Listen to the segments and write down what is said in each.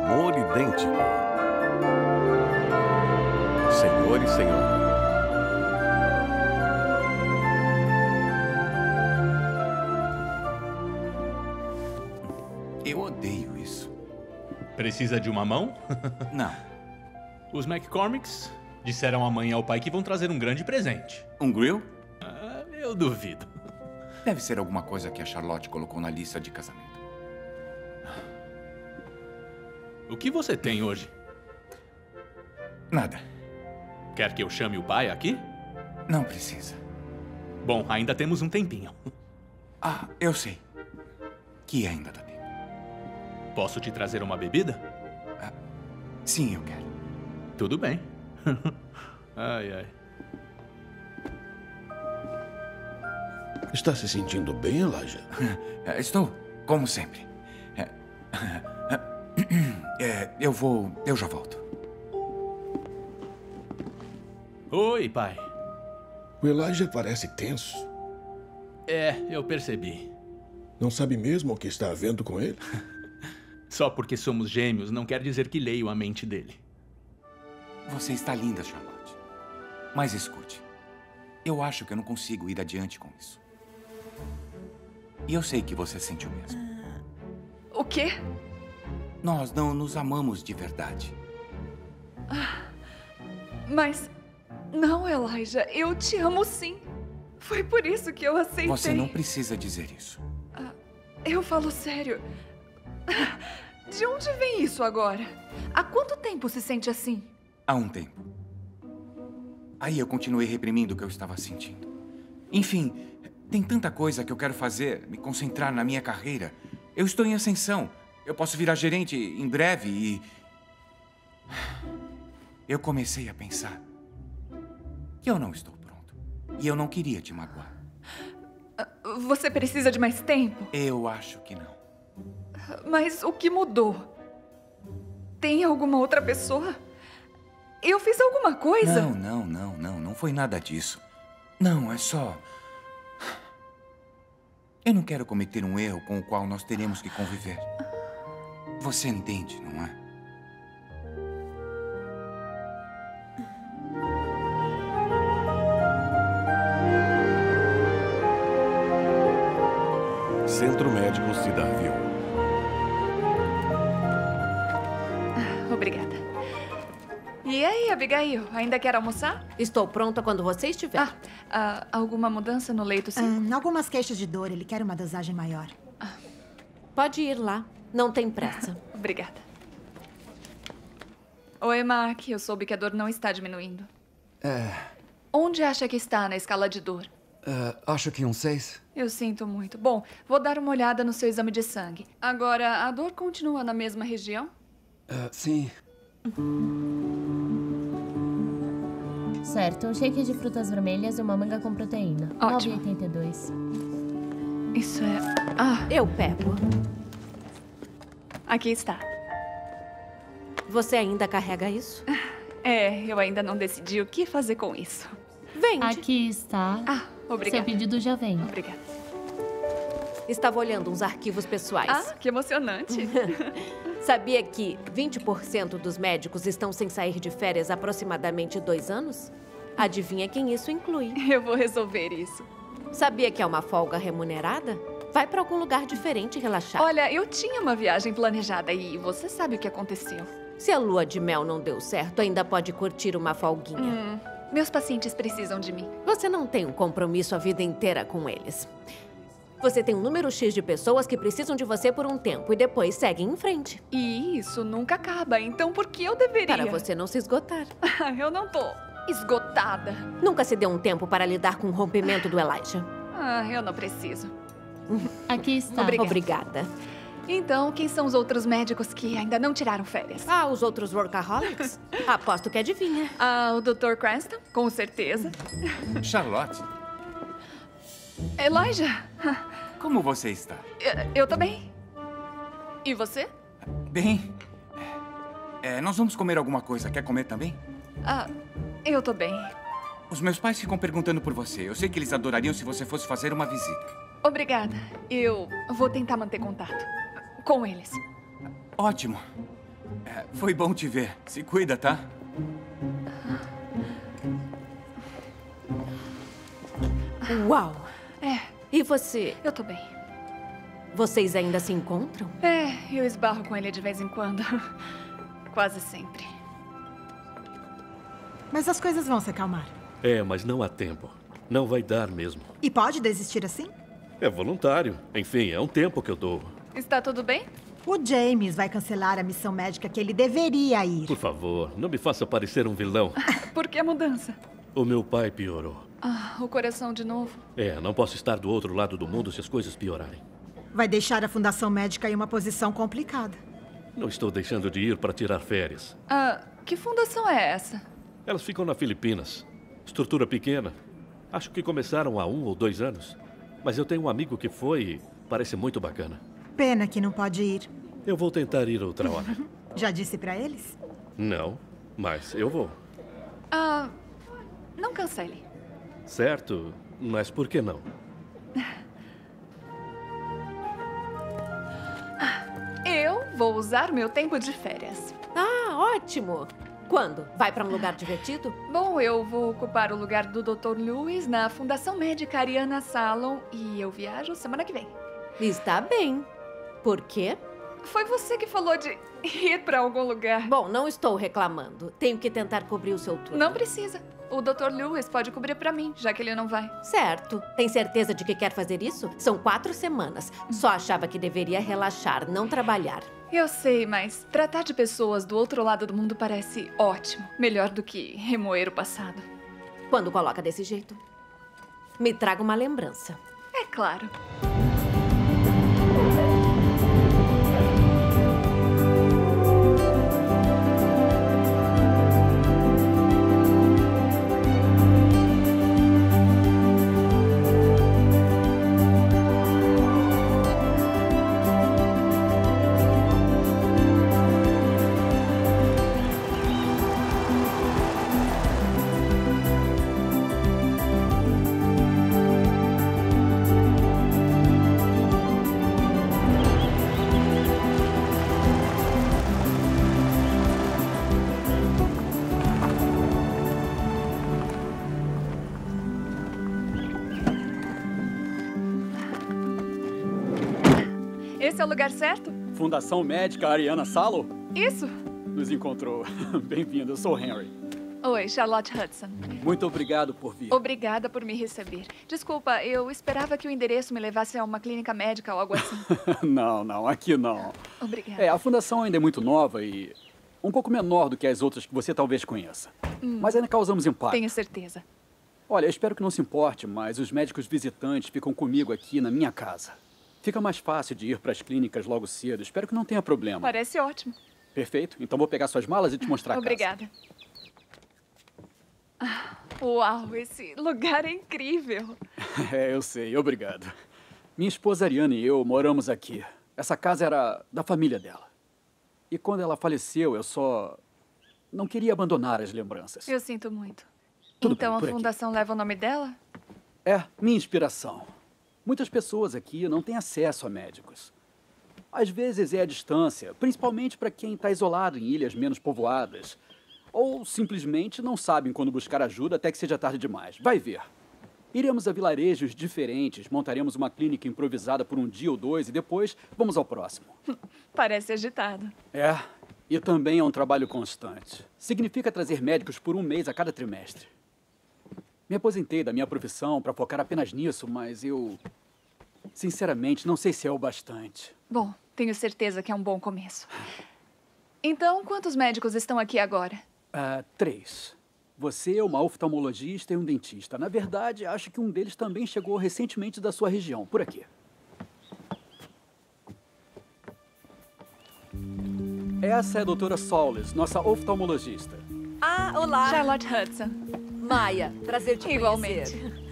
amor idêntico. Senhor e senhora. Eu odeio isso. Precisa de uma mão? Não. Os McCormicks disseram à mãe e ao pai que vão trazer um grande presente. Um grill? Eu duvido. Deve ser alguma coisa que a Charlotte colocou na lista de casamento. O que você tem hoje? Nada. Quer que eu chame o pai aqui? Não precisa. Bom, ainda temos um tempinho. Ah, eu sei. Que ainda dá tempo. Posso te trazer uma bebida? Sim, eu quero. Tudo bem. Ai, ai. Está se sentindo bem, Elijah? Estou, como sempre. Eu já volto. Oi, pai. O Elijah parece tenso. Eu percebi. Não sabe mesmo o que está havendo com ele? Só porque somos gêmeos não quer dizer que leio a mente dele. Você está linda, Charlotte. Mas escute. Eu acho que eu não consigo ir adiante com isso. E eu sei que você sente o mesmo. O quê? Nós não nos amamos de verdade. Mas... Não, Elijah. Eu te amo sim. Foi por isso que eu aceitei. Você não precisa dizer isso. Eu falo sério. De onde vem isso agora? Há quanto tempo se sente assim? Há um tempo. Aí eu continuei reprimindo o que eu estava sentindo. Enfim, tem tanta coisa que eu quero fazer, me concentrar na minha carreira. Eu estou em ascensão. Eu posso virar gerente em breve e... Eu comecei a pensar que eu não estou pronto. E eu não queria te magoar. Você precisa de mais tempo? Eu acho que não. Mas o que mudou? Tem alguma outra pessoa? Eu fiz alguma coisa? Não foi nada disso. Não, é só... Eu não quero cometer um erro com o qual nós teremos que conviver. Você entende, não é? Centro Médico Cedarville. Obrigada. E aí, Abigail, ainda quer almoçar? Estou pronta quando você estiver. Alguma mudança no leito 5? Algumas queixas de dor. Ele quer uma dosagem maior. Pode ir lá. Não tem pressa. Obrigada. Oi, Mark. Eu soube que a dor não está diminuindo. Onde acha que está na escala de dor? Acho que um 6. Eu sinto muito. Bom, vou dar uma olhada no seu exame de sangue. Agora, a dor continua na mesma região? Sim. Certo, um shake de frutas vermelhas e uma manga com proteína. Ótimo. 9,82. Isso é... Eu pego. Aqui está. Você ainda carrega isso? Eu ainda não decidi o que fazer com isso. Vende. Aqui está. Obrigada. Seu pedido já vem. Obrigada. Estava olhando uns arquivos pessoais. Que emocionante. Sabia que 20% dos médicos estão sem sair de férias há aproximadamente 2 anos? Adivinha quem isso inclui? Eu vou resolver isso. Sabia que é uma folga remunerada? Vai para algum lugar diferente e relaxar. Olha, eu tinha uma viagem planejada e você sabe o que aconteceu. Se a lua de mel não deu certo, ainda pode curtir uma folguinha. Meus pacientes precisam de mim. Você não tem um compromisso a vida inteira com eles. Você tem um número X de pessoas que precisam de você por um tempo e depois seguem em frente. E isso nunca acaba, então por que eu deveria? Para você não se esgotar. Eu não tô esgotada. Nunca se deu um tempo para lidar com o rompimento do Elijah. Eu não preciso. Aqui está. Obrigada. Então, quem são os outros médicos que ainda não tiraram férias? Os outros workaholics? Aposto que adivinha. O Dr. Cranston, com certeza. Charlotte, Elijah. como você está? Eu também. E você? Bem. Nós vamos comer alguma coisa. Quer comer também? Eu tô bem. Os meus pais ficam perguntando por você. Eu sei que eles adorariam se você fosse fazer uma visita. Obrigada. Eu vou tentar manter contato com eles. Ótimo. Foi bom te ver. Se cuida, tá? Uau! É, E você? eu tô bem. Vocês ainda se encontram? Eu esbarro com ele de vez em quando. Quase sempre. Mas as coisas vão se acalmar. É, mas não há tempo. Não vai dar mesmo. E pode desistir assim? É voluntário. Enfim, é um tempo que eu dou. Está tudo bem? O James vai cancelar a missão médica que ele deveria ir. Por favor, não me faça parecer um vilão. Por que a mudança? O meu pai piorou. O coração de novo. Não posso estar do outro lado do mundo se as coisas piorarem. Vai deixar a fundação médica em uma posição complicada. Não estou deixando de ir para tirar férias. Que fundação é essa? Elas ficam na Filipinas. Estrutura pequena. Acho que começaram há 1 ou 2 anos. Mas eu tenho um amigo que foi e parece muito bacana. Pena que não pode ir. Eu vou tentar ir outra hora. Já disse pra eles? Não, mas eu vou. Não cancele. Certo, mas por que não? Eu vou usar meu tempo de férias. Ah, ótimo! Quando? Vai pra um lugar divertido? Bom, eu vou ocupar o lugar do Dr. Lewis na Fundação Médica Ariana Salon e eu viajo semana que vem. Está bem. Por quê? Foi você que falou de ir pra algum lugar. Bom, não estou reclamando. Tenho que tentar cobrir o seu turno. Não precisa. O Dr. Lewis pode cobrir pra mim, já que ele não vai. Certo. Tem certeza de que quer fazer isso? São 4 semanas. Só achava que deveria relaxar, não trabalhar. Eu sei, mas tratar de pessoas do outro lado do mundo parece ótimo. Melhor do que remoer o passado. Quando coloca desse jeito, me traga uma lembrança. É claro. Esse é o lugar certo? Fundação Médica Ariana Salon Isso. nos encontrou. Bem-vindo, eu sou o Henry. Oi, Charlotte Hudson. Muito obrigado por vir. Obrigada por me receber. Desculpa, eu esperava que o endereço me levasse a uma clínica médica ou algo assim. Não, aqui não. Obrigada. A fundação ainda é muito nova e um pouco menor do que as outras que você talvez conheça. Mas ainda causamos impacto. Tenho certeza. Olha, eu espero que não se importe, mas os médicos visitantes ficam comigo aqui na minha casa. Fica mais fácil de ir para as clínicas logo cedo. Espero que não tenha problema. Parece ótimo. Perfeito. Então vou pegar suas malas e te mostrar a casa. Obrigada. Uau, esse lugar é incrível. Eu sei. Obrigado. Minha esposa Ariana e eu moramos aqui. Essa casa era da família dela. E quando ela faleceu, eu só não queria abandonar as lembranças. Eu sinto muito. Tudo Então bem, a por aqui. fundação leva o nome dela? É, minha inspiração. Muitas pessoas aqui não têm acesso a médicos. Às vezes é a distância, principalmente para quem está isolado em ilhas menos povoadas. Ou simplesmente não sabem quando buscar ajuda até que seja tarde demais. Vai ver. Iremos a vilarejos diferentes, montaremos uma clínica improvisada por um dia ou 2 e depois vamos ao próximo. Parece agitado. É, e também é um trabalho constante. Significa trazer médicos por 1 mês a cada trimestre. Me aposentei da minha profissão para focar apenas nisso, mas eu, sinceramente, não sei se é o bastante. Bom, tenho certeza que é um bom começo. Então, quantos médicos estão aqui agora? 3. Você é uma oftalmologista e um dentista. Na verdade, acho que um deles também chegou recentemente da sua região, por aqui. Essa é a doutora Solis, nossa oftalmologista. Ah, olá. Charlotte Hudson. Maia, prazer te Igualmente. conhecer.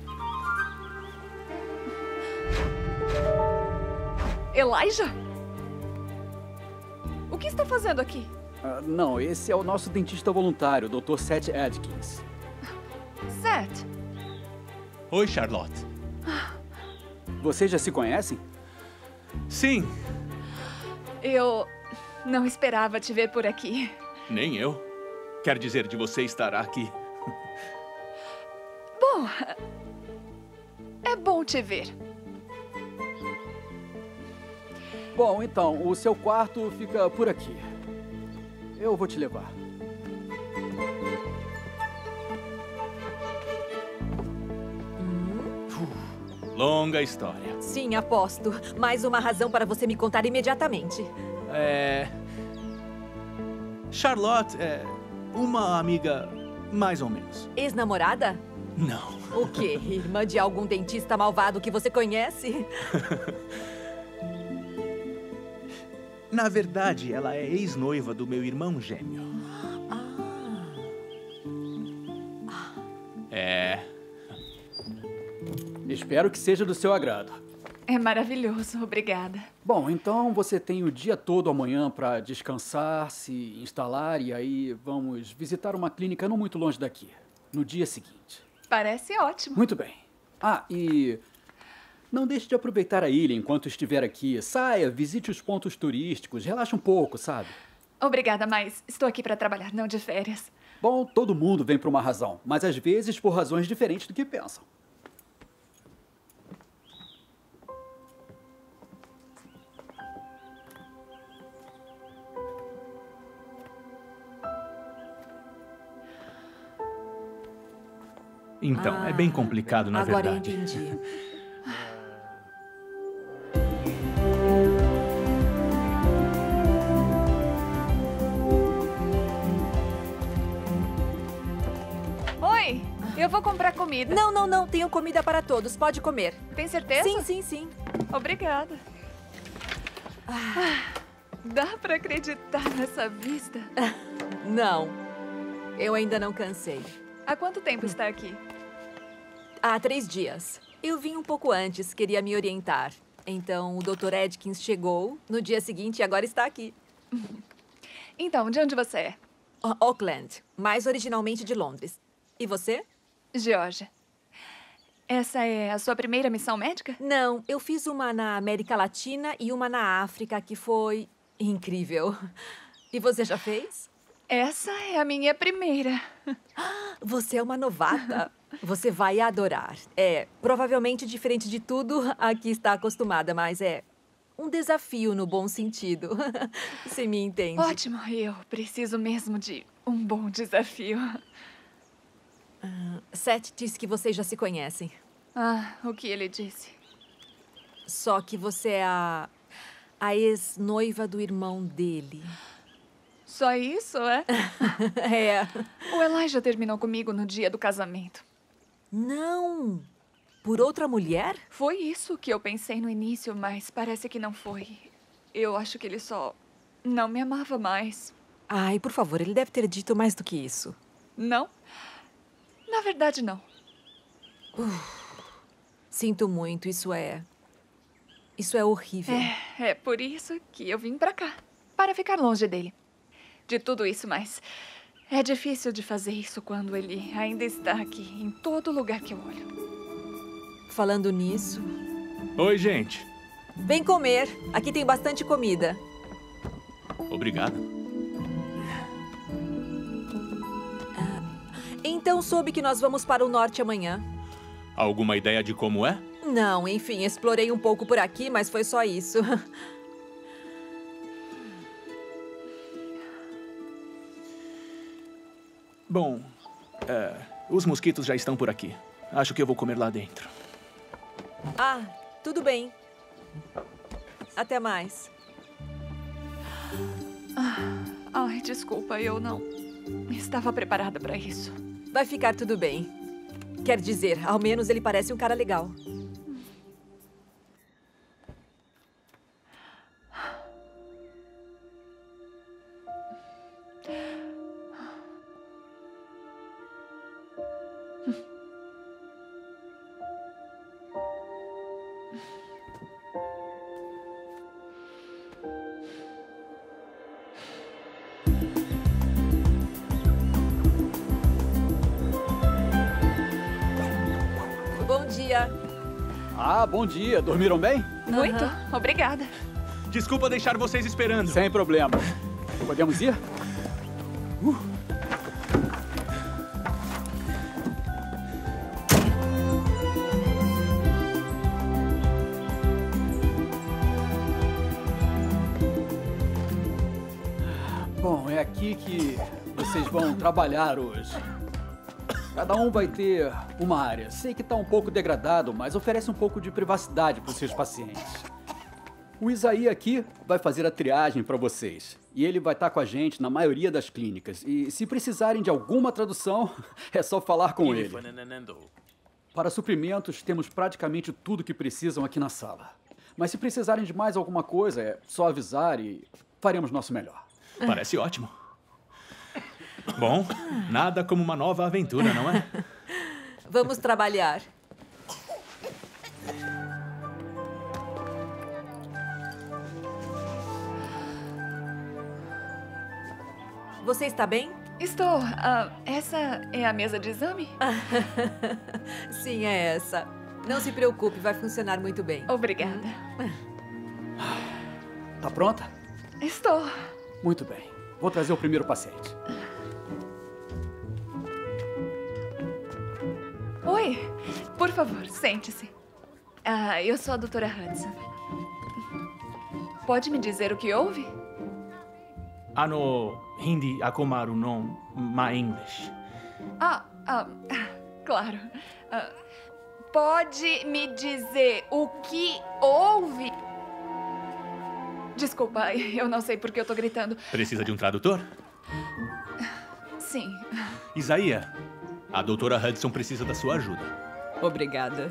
Elijah? O que está fazendo aqui? Não, esse é o nosso dentista voluntário, o Dr. Seth Adkins. Seth. Oi, Charlotte. Vocês já se conhecem? Sim, Eu Não esperava te ver por aqui. Nem eu. Quer dizer, de você estar aqui. Bom, é bom te ver. Bom, então, o seu quarto fica por aqui. Eu vou te levar. Longa história. Sim, aposto. Mais uma razão para você me contar imediatamente. Charlotte é uma amiga mais ou menos. Ex-namorada? Não. O quê? Irmã de algum dentista malvado que você conhece? Na verdade, ela é ex-noiva do meu irmão gêmeo. Espero que seja do seu agrado. É maravilhoso, obrigada. Bom, então você tem o dia todo amanhã para descansar, se instalar e aí vamos visitar uma clínica não muito longe daqui, no dia seguinte. Parece ótimo. Muito bem. E não deixe de aproveitar a ilha enquanto estiver aqui. Saia, visite os pontos turísticos, relaxe um pouco, sabe? Obrigada, mas estou aqui para trabalhar, não de férias. Bom, todo mundo vem por uma razão, mas às vezes por razões diferentes do que pensam. Então, é bem complicado, na agora verdade. Agora entendi. Oi, eu vou comprar comida. Não. Tenho comida para todos. Pode comer. Tem certeza? Sim. Obrigada. Dá para acreditar nessa vista? Não. Eu ainda não cansei. Há quanto tempo está aqui? Há 3 dias. Eu vim um pouco antes, queria me orientar. Então, o Dr. Edkins chegou no dia seguinte e agora está aqui. Então, de onde você é? Auckland, mais originalmente de Londres. E você? Geórgia. Essa é a sua primeira missão médica? Não, eu fiz uma na América Latina e uma na África, que foi incrível. E você já fez? Essa é a minha primeira. Você é uma novata. Você vai adorar. É provavelmente diferente de tudo a que está acostumada, mas é um desafio no bom sentido. Você me entende? Ótimo. Eu preciso mesmo de um bom desafio. Seth disse que vocês já se conhecem. O que ele disse? Só que você é a ex-noiva do irmão dele. Só isso, é? É. O Elijah terminou comigo no dia do casamento. Não! Por outra mulher? Foi isso que eu pensei no início, mas parece que não foi. Eu acho que ele só não me amava mais. Ai, por favor, ele deve ter dito mais do que isso. Não? Na verdade, não. Sinto muito, isso é horrível. É por isso que eu vim pra cá. Para ficar longe dele. De tudo isso, mas é difícil de fazer isso quando ele ainda está aqui, em todo lugar que eu olho. Falando nisso... Oi, gente. Vem comer. Aqui tem bastante comida. Obrigado. Então soube que nós vamos para o norte amanhã. Alguma ideia de como é? Não, enfim, explorei um pouco por aqui, mas foi só isso. Bom, os mosquitos já estão por aqui. Acho que eu vou comer lá dentro. Tudo bem. Até mais. Ai, desculpa, eu não estava preparada para isso. Vai ficar tudo bem. Quer dizer, ao menos ele parece um cara legal. Bom dia. Dormiram bem? Muito. Obrigada. Desculpa deixar vocês esperando. Sem problema. Podemos ir? Bom, é aqui que vocês vão trabalhar hoje. Cada um vai ter uma área. Sei que está um pouco degradado, mas oferece um pouco de privacidade para os seus pacientes. O Isaí aqui vai fazer a triagem para vocês. E ele vai estar com a gente na maioria das clínicas. E se precisarem de alguma tradução, é só falar com ele. Para suprimentos, temos praticamente tudo que precisam aqui na sala. Mas se precisarem de mais alguma coisa, é só avisar e faremos nosso melhor. Parece ótimo. Bom, nada como uma nova aventura, não é? Vamos trabalhar. Você está bem? Estou. Essa é a mesa de exame? Sim, é essa. Não se preocupe, vai funcionar muito bem. Obrigada. Tá pronta? Estou. Muito bem. Vou trazer o primeiro paciente. Oi. Por favor, sente-se. Eu sou a doutora Hudson. Pode me dizer o que houve? Ano hindi ako marunong ma-English. Claro. Pode me dizer o que houve? Desculpa, eu não sei por que eu tô gritando. Precisa de um tradutor? Sim. Isaías, a doutora Hudson precisa da sua ajuda. Obrigada.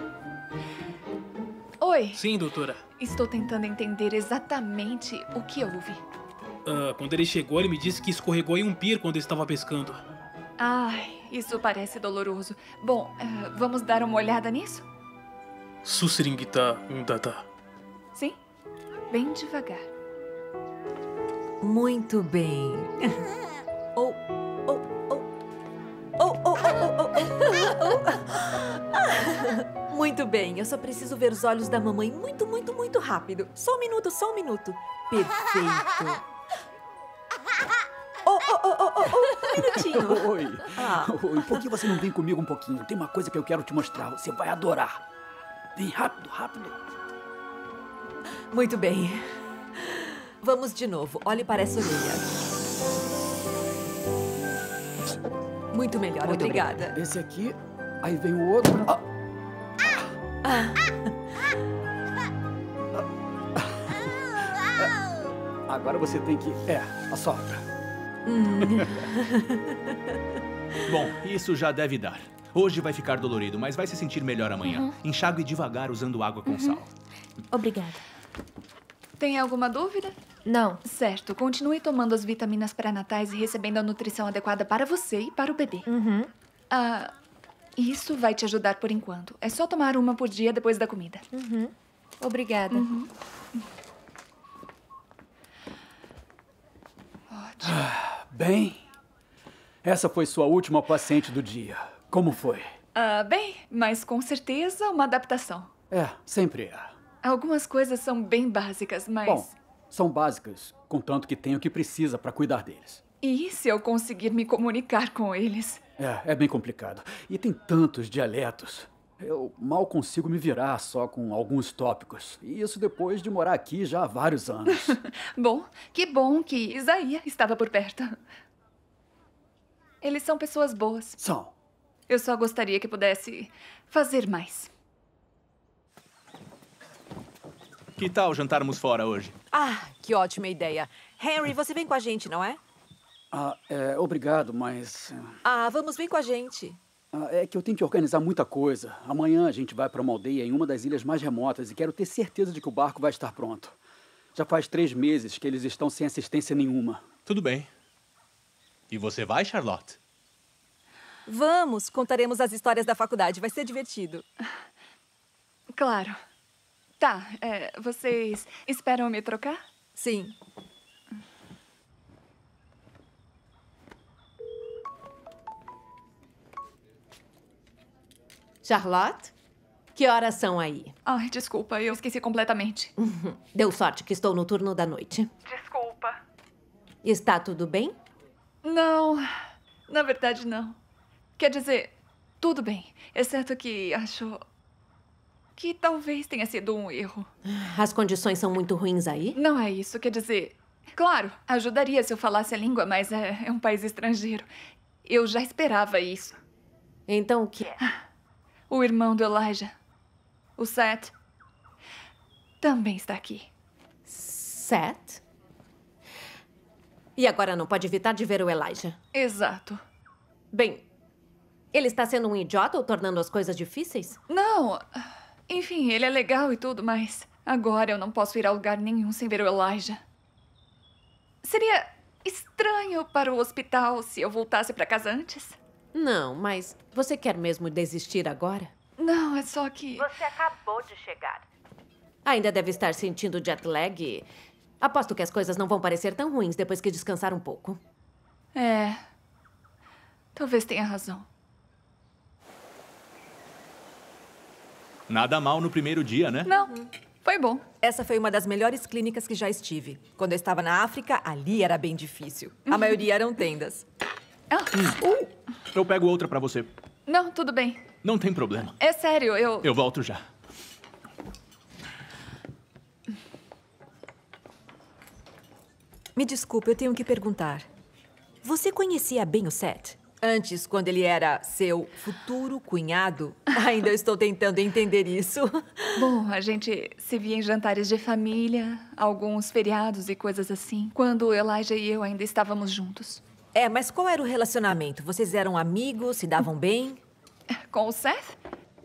Oi. Sim, doutora. Estou tentando entender exatamente o que houve. Quando ele chegou, ele me disse que escorregou em um pier quando estava pescando. Ai, isso parece doloroso. Bom, vamos dar uma olhada nisso? Susringita undata. Sim, bem devagar. Muito bem. Muito bem, eu só preciso ver os olhos da mamãe muito, muito, muito rápido. Só um minuto, só um minuto. Perfeito. Um minutinho. Oi. Oi, por que você não vem comigo um pouquinho? Tem uma coisa que eu quero te mostrar. Você vai adorar. Vem rápido, rápido. Muito bem. Vamos de novo. Olhe para essa orelha. Muito melhor, Muito obrigada. Obrigado. Esse aqui, aí vem o outro. Agora você tem que... assopra. Bom, isso já deve dar. Hoje vai ficar dolorido, mas vai se sentir melhor amanhã. Enxague devagar usando água com sal. Obrigada. Tem alguma dúvida? Não. Certo. Continue tomando as vitaminas pré-natais e recebendo a nutrição adequada para você e para o bebê. Isso vai te ajudar por enquanto. É só tomar uma por dia depois da comida. Obrigada. Ótimo. Bem, essa foi sua última paciente do dia. Como foi? Bem, mas com certeza uma adaptação. Sempre é. Algumas coisas são bem básicas, mas... Bom, são básicas, contanto que tem o que precisa para cuidar deles. E se eu conseguir me comunicar com eles? É bem complicado. E tem tantos dialetos. Eu mal consigo me virar só com alguns tópicos. E isso depois de morar aqui já há vários anos. Bom que Isaías estava por perto. Eles são pessoas boas. São. Eu só gostaria que pudesse fazer mais. Que tal jantarmos fora hoje? Que ótima ideia. Henry, você vem com a gente, não é? Obrigado, mas... Vamos, vem com a gente. É que eu tenho que organizar muita coisa. Amanhã a gente vai para uma aldeia em uma das ilhas mais remotas e quero ter certeza de que o barco vai estar pronto. Já faz 3 meses que eles estão sem assistência nenhuma. Tudo bem. E você vai, Charlotte? Vamos, contaremos as histórias da faculdade. Vai ser divertido. Claro. Tá, vocês esperam me trocar? Sim. Charlotte? Que horas são aí? Ai, desculpa, eu esqueci completamente. Deu sorte que estou no turno da noite. Desculpa. Está tudo bem? Não, na verdade não. Quer dizer, tudo bem, exceto que acho que talvez tenha sido um erro. As condições são muito ruins aí? Não é isso, quer dizer... Claro, ajudaria se eu falasse a língua, mas é um país estrangeiro. Eu já esperava isso. Então o que é? O irmão do Elijah, o Seth, também está aqui. Seth? E agora não pode evitar de ver o Elijah. Exato. Bem, ele está sendo um idiota ou tornando as coisas difíceis? Não. Enfim, ele é legal e tudo, mas agora eu não posso ir a lugar nenhum sem ver o Elijah. Seria estranho para o hospital se eu voltasse para casa antes? Não, mas você quer mesmo desistir agora? Não, é só que... Você acabou de chegar. Ainda deve estar sentindo jet lag. Aposto que as coisas não vão parecer tão ruins depois que descansar um pouco. É. Talvez tenha razão. Nada mal no primeiro dia, né? Não, foi bom. Essa foi uma das melhores clínicas que já estive. Quando eu estava na África, ali era bem difícil. A maioria eram tendas. Eu pego outra pra você. Não, tudo bem. Não tem problema. É sério, Eu volto já. Me desculpe, eu tenho que perguntar. Você conhecia bem o Seth? Antes, quando ele era seu futuro cunhado? Ainda estou tentando entender isso. Bom, a gente se via em jantares de família, alguns feriados e coisas assim, quando o Elijah e eu ainda estávamos juntos. É, mas qual era o relacionamento? Vocês eram amigos, se davam bem? Com o Seth?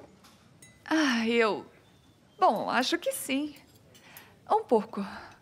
Bom, acho que sim. Um pouco.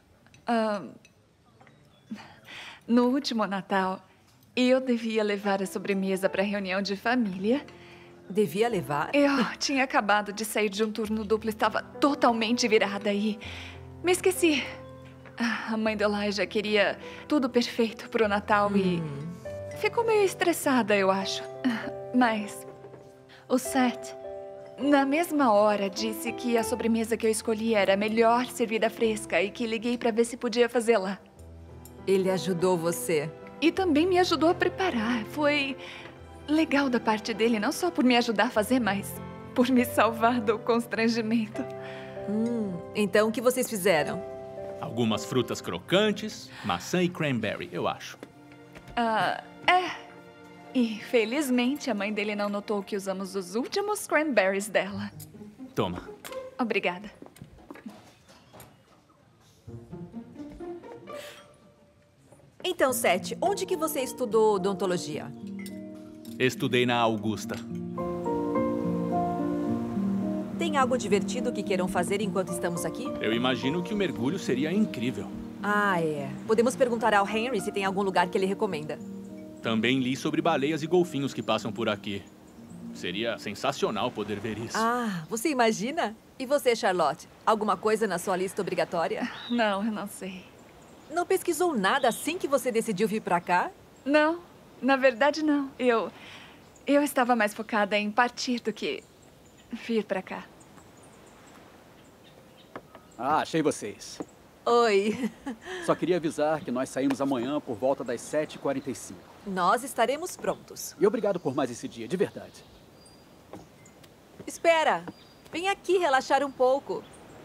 No último Natal, eu devia levar a sobremesa para a reunião de família. Devia levar? Eu tinha acabado de sair de um turno duplo, estava totalmente virada e me esqueci. A mãe do Elijah queria tudo perfeito pro Natal e ficou meio estressada, eu acho. Mas o Seth, na mesma hora, disse que a sobremesa que eu escolhi era melhor servida fresca e que liguei para ver se podia fazê-la. Ele ajudou você? E também me ajudou a preparar. Foi legal da parte dele, não só por me ajudar a fazer, mas por me salvar do constrangimento. Então o que vocês fizeram? Algumas frutas crocantes, maçã e cranberry, eu acho. E felizmente a mãe dele não notou que usamos os últimos cranberries dela. Toma. Obrigada. Então, Seth, onde que você estudou odontologia? Estudei na Augusta. Tem algo divertido que queiram fazer enquanto estamos aqui? Eu imagino que o mergulho seria incrível. É. Podemos perguntar ao Henry se tem algum lugar que ele recomenda. Também li sobre baleias e golfinhos que passam por aqui. Seria sensacional poder ver isso. Você imagina? E você, Charlotte? Alguma coisa na sua lista obrigatória? Não, eu não sei. Não pesquisou nada assim que você decidiu vir pra cá? Não, na verdade não. Eu estava mais focada em partir do que vir pra cá. Achei vocês. Oi. Só queria avisar que nós saímos amanhã por volta das 7h45. Nós estaremos prontos. E obrigado por mais esse dia, de verdade. Espera. Vem aqui relaxar um pouco.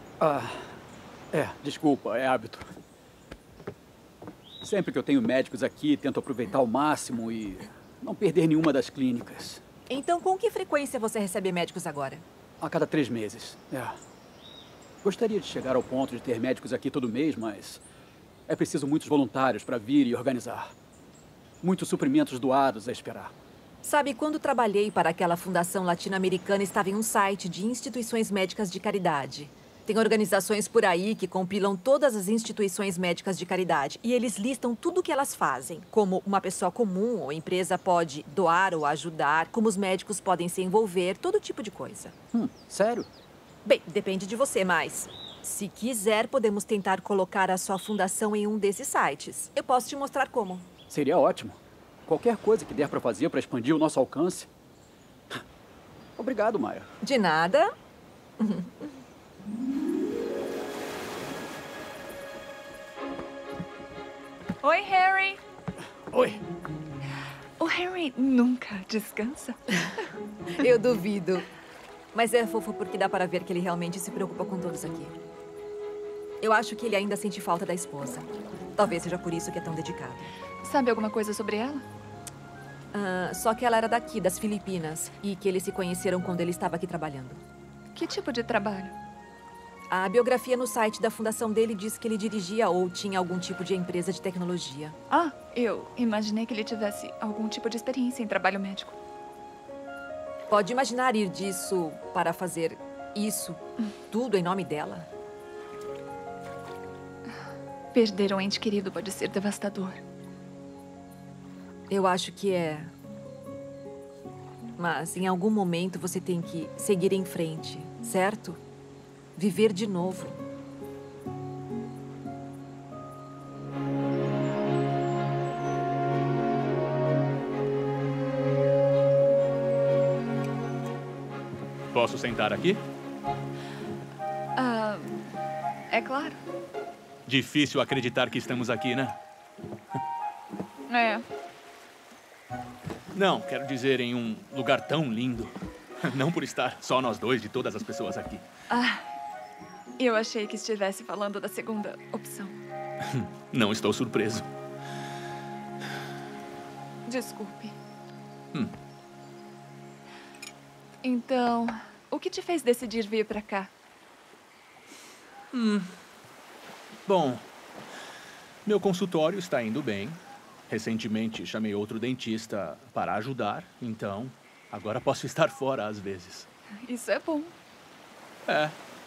Desculpa, é hábito. Sempre que eu tenho médicos aqui, tento aproveitar ao máximo e não perder nenhuma das clínicas. Então, com que frequência você recebe médicos agora? A cada 3 meses. Gostaria de chegar ao ponto de ter médicos aqui todo mês, mas é preciso muitos voluntários para vir e organizar. Muitos suprimentos doados a esperar. Sabe, quando trabalhei para aquela fundação latino-americana, estava em um site de instituições médicas de caridade. Tem organizações por aí que compilam todas as instituições médicas de caridade e eles listam tudo o que elas fazem, como uma pessoa comum ou empresa pode doar ou ajudar, como os médicos podem se envolver, todo tipo de coisa. Sério? Bem, depende de você, mas se quiser, podemos tentar colocar a sua fundação em um desses sites. Eu posso te mostrar como. Seria ótimo. Qualquer coisa que der para fazer para expandir o nosso alcance. Obrigado, Maia. De nada. Oi, Harry. Oi. O Harry nunca descansa. Eu duvido. Mas é fofo porque dá para ver que ele realmente se preocupa com todos aqui. Eu acho que ele ainda sente falta da esposa. Talvez seja por isso que é tão dedicado. Sabe alguma coisa sobre ela? Só que ela era daqui, das Filipinas, e que eles se conheceram quando ele estava aqui trabalhando. Que tipo de trabalho? A biografia no site da fundação dele diz que ele dirigia ou tinha algum tipo de empresa de tecnologia. Ah, eu imaginei que ele tivesse algum tipo de experiência em trabalho médico. Pode imaginar ir disso para fazer isso, tudo em nome dela? Perder um ente querido pode ser devastador. Eu acho que é. Mas em algum momento você tem que seguir em frente, certo? Viver de novo. Posso sentar aqui? É claro. Difícil acreditar que estamos aqui, né? É. Não, quero dizer, em um lugar tão lindo. Não por estar só nós dois, de todas as pessoas aqui. Eu achei que estivesse falando da segunda opção. Não estou surpreso. Desculpe. Então, o que te fez decidir vir pra cá? Bom, meu consultório está indo bem. Recentemente chamei outro dentista para ajudar, então agora posso estar fora às vezes. Isso é bom. É.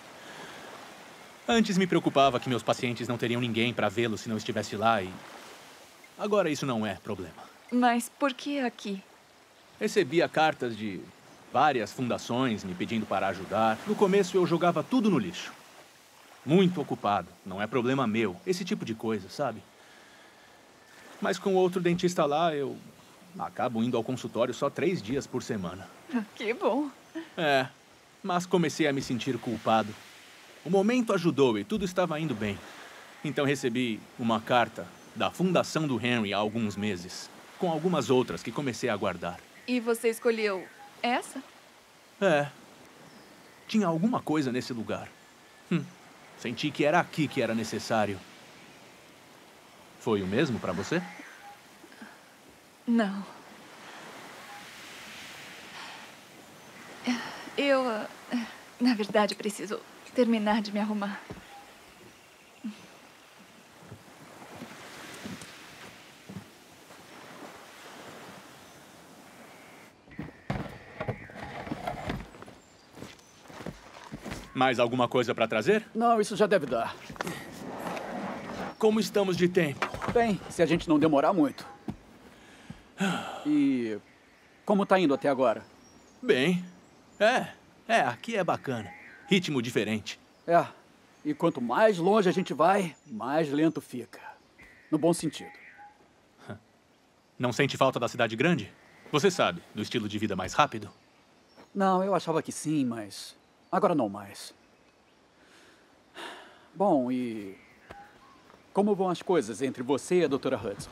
Antes me preocupava que meus pacientes não teriam ninguém para vê-lo se não estivesse lá e... Agora isso não é problema. Mas por que aqui? Recebia cartas de várias fundações me pedindo para ajudar. No começo eu jogava tudo no lixo. Muito ocupado, não é problema meu. Esse tipo de coisa, sabe? Mas com outro dentista lá, eu acabo indo ao consultório só 3 dias por semana. Que bom. É, mas comecei a me sentir culpado. O momento ajudou e tudo estava indo bem. Então recebi uma carta da fundação do Henry há alguns meses, com algumas outras que comecei a guardar. E você escolheu essa? É. Tinha alguma coisa nesse lugar. Senti que era aqui que era necessário. Foi o mesmo para você? Não. Eu, na verdade, preciso terminar de me arrumar. Mais alguma coisa para trazer? Não, isso já deve dar. Como estamos de tempo? Bem, se a gente não demorar muito. E como tá indo até agora? Bem. Aqui é bacana. Ritmo diferente. É, e quanto mais longe a gente vai, mais lento fica. No bom sentido. Não sente falta da cidade grande? Você sabe, do estilo de vida mais rápido? Não, eu achava que sim, mas agora não mais. Bom, e como vão as coisas entre você e a Dra. Hudson?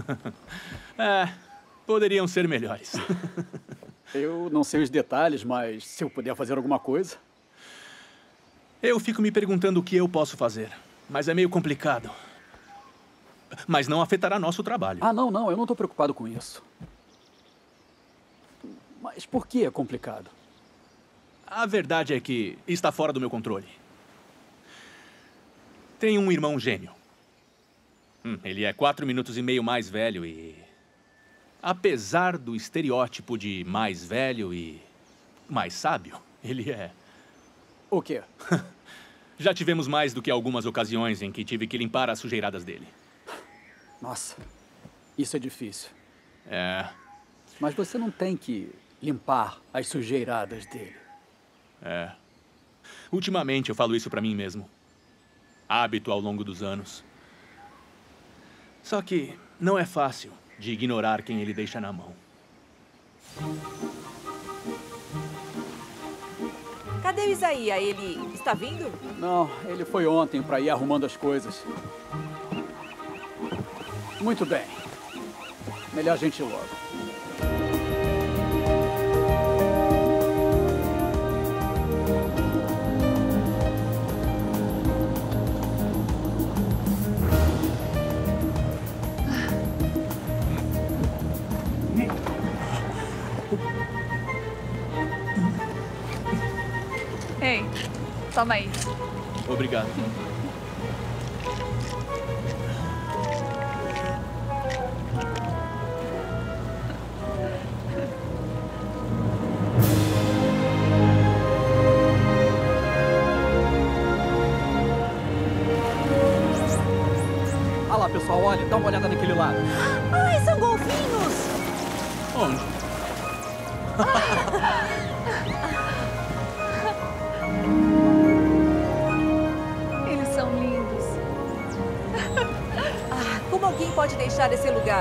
Poderiam ser melhores. Eu não sei os detalhes, mas se eu puder fazer alguma coisa... Eu fico me perguntando o que eu posso fazer, mas é meio complicado. Mas não afetará nosso trabalho. Não, eu não estou preocupado com isso. Mas por que é complicado? A verdade é que está fora do meu controle. Tenho um irmão gêmeo. Ele é 4 minutos e meio mais velho e... Apesar do estereótipo de mais velho e mais sábio, ele é... O quê? Já tivemos mais do que algumas ocasiões em que tive que limpar as sujeiradas dele. Nossa, isso é difícil. É. Mas você não tem que limpar as sujeiradas dele. É. Ultimamente eu falo isso pra mim mesmo. Hábito ao longo dos anos. Só que não é fácil de ignorar quem ele deixa na mão. Cadê o Isaías? Ele está vindo? Não, ele foi ontem para ir arrumando as coisas. Muito bem. Melhor a gente ir logo. Ei, toma aí. Obrigado. Ah lá, pessoal, olha, dá uma olhada naquele lado. Ai, são golfinhos! Onde? Eles são lindos. Como alguém pode deixar esse lugar?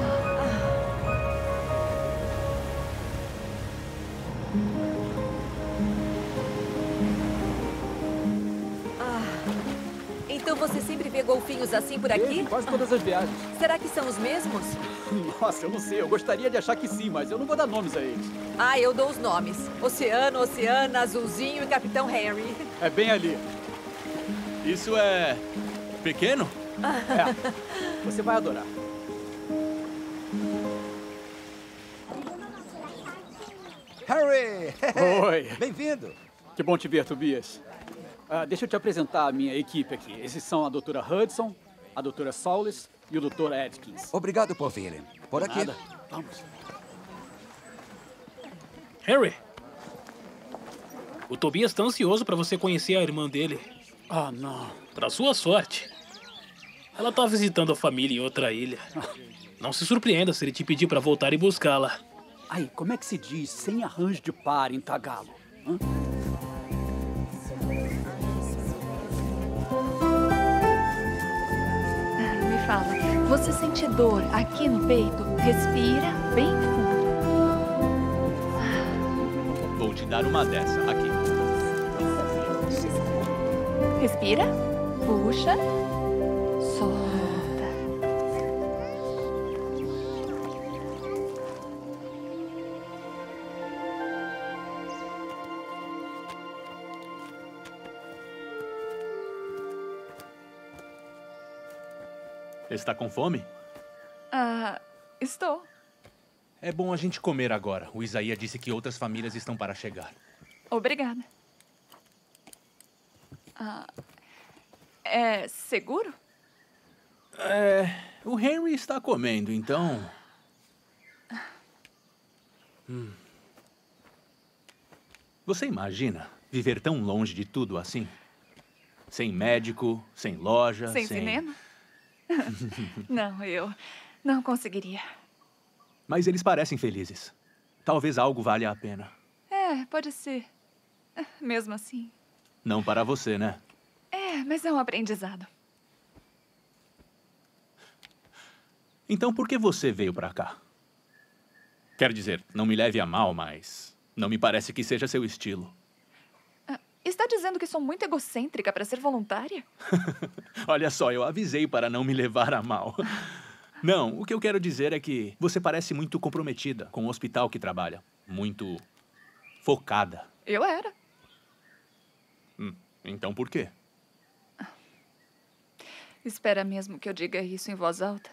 Então você sempre vê golfinhos assim por aqui? Quase todas as viagens. Será que são os mesmos? Nossa, eu não sei. Eu gostaria de achar que sim, mas eu não vou dar nomes a eles. Ah, eu dou os nomes. Oceano, Oceana, Azulzinho e Capitão Henry. É bem ali. Isso é... pequeno? É. Você vai adorar. Harry! Oi. Bem-vindo. Que bom te ver, Tobias. Deixa eu te apresentar a minha equipe aqui. Esses são a doutora Hudson, a doutora Solis e o doutor Atkins. Obrigado por virem. Por aqui. Nada. Vamos. Harry, o Tobias está ansioso para você conhecer a irmã dele. Ah, não. Para sua sorte, ela está visitando a família em outra ilha. Não se surpreenda se ele te pedir para voltar e buscá-la. Ai, como é que se diz sem arranjo de par em tagalo? Hã? Me fala, você sente dor aqui no peito? Respira bem fundo. Vou te dar uma dessa aqui. Respira, puxa, solta. Está com fome? Estou. É bom a gente comer agora. O Isaías disse que outras famílias estão para chegar. Obrigada. É seguro? O Henry está comendo, então... Você imagina viver tão longe de tudo assim? Sem médico, sem loja, Sem cinema? Não, eu não conseguiria. Mas eles parecem felizes. Talvez algo valha a pena. Pode ser. Mesmo assim. Não para você, né? Mas é um aprendizado. Então por que você veio para cá? Quer dizer, não me leve a mal, mas não me parece que seja seu estilo. Está dizendo que sou muito egocêntrica para ser voluntária? Olha só, eu avisei para não me levar a mal. Não, o que eu quero dizer é que você parece muito comprometida com o hospital que trabalha. Muito focada. Eu era. Então por quê? Espera mesmo que eu diga isso em voz alta?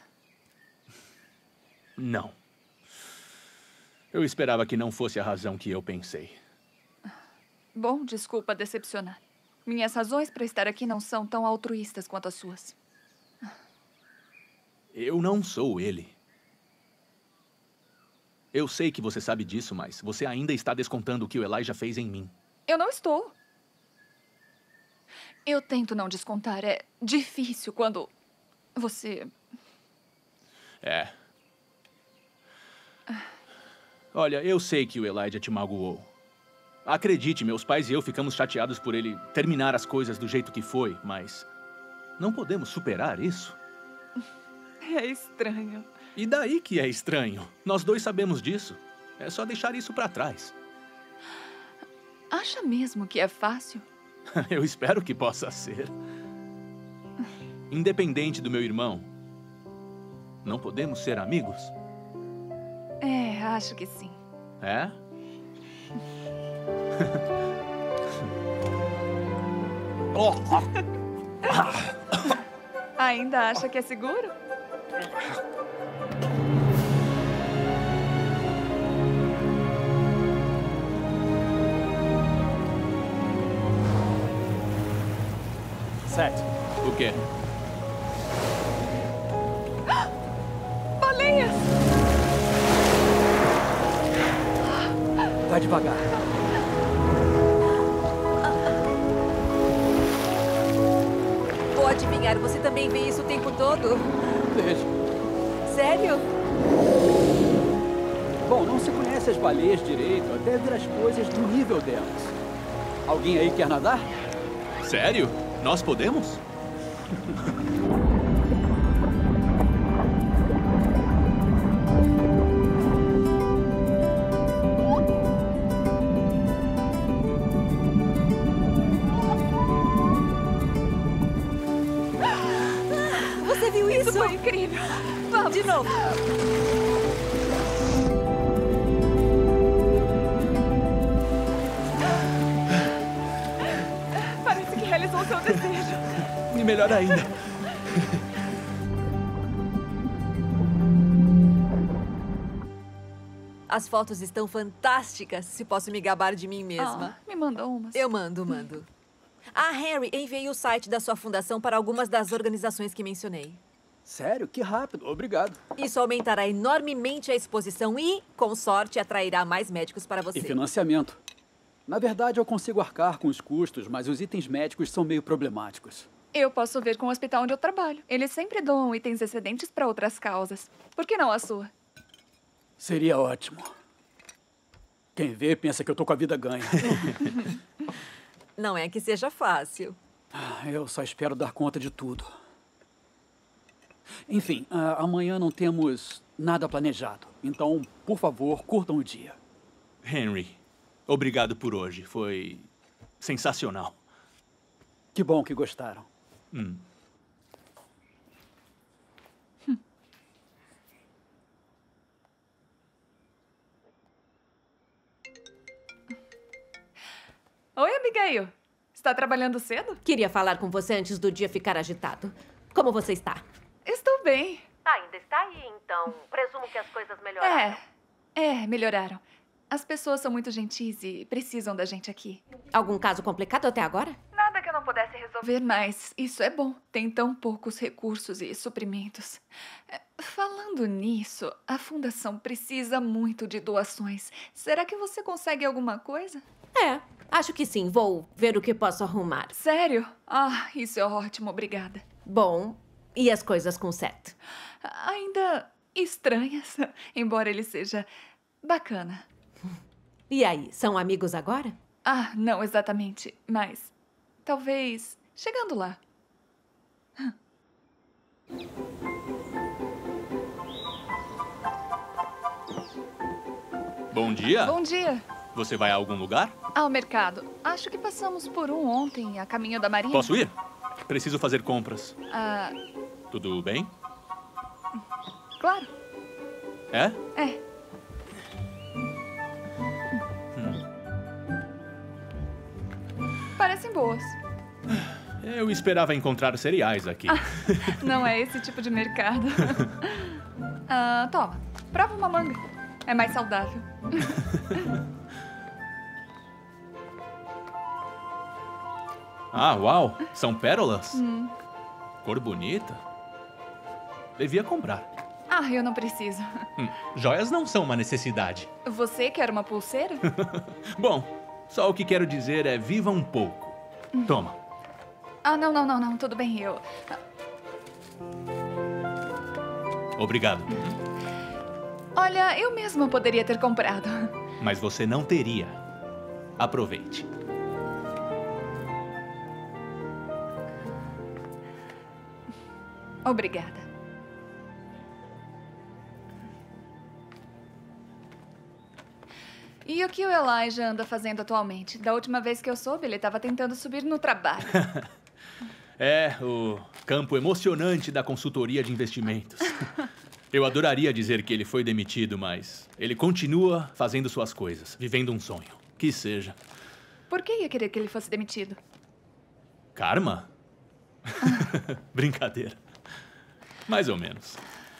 Não. Eu esperava que não fosse a razão que eu pensei. Bom, desculpa decepcionar. Minhas razões para estar aqui não são tão altruístas quanto as suas. Eu não sou ele. Eu sei que você sabe disso, mas você ainda está descontando o que o Elijah fez em mim. Eu não estou. Eu tento não descontar. É difícil quando você... Olha, eu sei que o Elijah te magoou. Acredite, meus pais e eu ficamos chateados por ele terminar as coisas do jeito que foi, mas não podemos superar isso. É estranho. E daí que é estranho? Nós dois sabemos disso. É só deixar isso pra trás. Acha mesmo que é fácil? Eu espero que possa ser. Independente do meu irmão, não podemos ser amigos? É, acho que sim. É? Ainda acha que é seguro? Sete. O quê? Baleias! Vai devagar. Vou adivinhar, você também vê isso o tempo todo? Vejo. Sério? Bom, não se conhece as baleias direito até ver as coisas do nível delas. Alguém aí quer nadar? Sério? Nós podemos? Você viu isso? Isso foi incrível. Vamos. De novo. Parece que realizou seu desejo. E melhor ainda. As fotos estão fantásticas, se posso me gabar de mim mesma. Me mandou umas. Eu mando. Ah, Harry, enviei o site da sua fundação para algumas das organizações que mencionei. Sério? Que rápido. Obrigado. Isso aumentará enormemente a exposição e, com sorte, atrairá mais médicos para você. E financiamento. Na verdade, eu consigo arcar com os custos, mas os itens médicos são meio problemáticos. Eu posso ver com o hospital onde eu trabalho. Eles sempre doam itens excedentes para outras causas. Por que não a sua? Seria ótimo. Quem vê pensa que eu tô com a vida ganha. Não é que seja fácil. Eu só espero dar conta de tudo. Enfim, amanhã não temos nada planejado. Então, por favor, curtam o dia. Henry, obrigado por hoje. Foi sensacional. Que bom que gostaram. Oi, Abigail. Está trabalhando cedo? Queria falar com você antes do dia ficar agitado. Como você está? Estou bem. Ainda está aí, então. Presumo que as coisas melhoraram. Melhoraram. As pessoas são muito gentis e precisam da gente aqui. Algum caso complicado até agora? Nada que eu não pudesse resolver, mas isso é bom. Tem tão poucos recursos e suprimentos. Falando nisso, a fundação precisa muito de doações. Será que você consegue alguma coisa? Acho que sim. Vou ver o que posso arrumar. Sério? Isso é ótimo. Obrigada. Bom, e as coisas com Seth? Ainda estranhas, embora ele seja bacana. E aí, são amigos agora? Não exatamente, mas talvez chegando lá. Bom dia. Bom dia. Você vai a algum lugar? Ao mercado. Acho que passamos por um ontem, a caminho da Marina. Posso ir? Preciso fazer compras. Tudo bem? Claro. É? É. Parecem boas. Eu esperava encontrar cereais aqui. Não é esse tipo de mercado. Toma, prova uma manga. É mais saudável. Uau! São pérolas? Cor bonita. Devia comprar. Eu não preciso. Joias não são uma necessidade. Você quer uma pulseira? Bom, só o que quero dizer é viva um pouco. Toma. Não. Tudo bem, eu... Obrigado. Olha, eu mesma poderia ter comprado. Mas você não teria. Aproveite. Obrigada. E o que o Elijah anda fazendo atualmente? Da última vez que eu soube, ele estava tentando subir no trabalho. É, o campo emocionante da consultoria de investimentos. Eu adoraria dizer que ele foi demitido, mas ele continua fazendo suas coisas, vivendo um sonho. Que seja. Por que ia querer que ele fosse demitido? Karma? Brincadeira. Mais ou menos.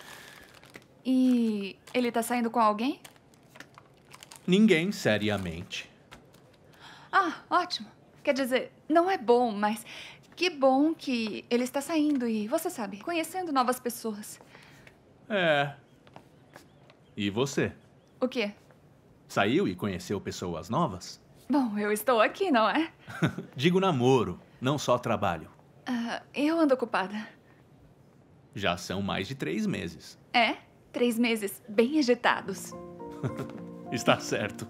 E ele tá saindo com alguém? Ninguém, seriamente. Ah, ótimo. Quer dizer, não é bom, mas que bom que ele está saindo e, você sabe, conhecendo novas pessoas. É. E você? O quê? Saiu e conheceu pessoas novas? Bom, eu estou aqui, não é? Digo namoro, não só trabalho. Eu ando ocupada. Já são mais de 3 meses. É? 3 meses bem agitados. Está certo.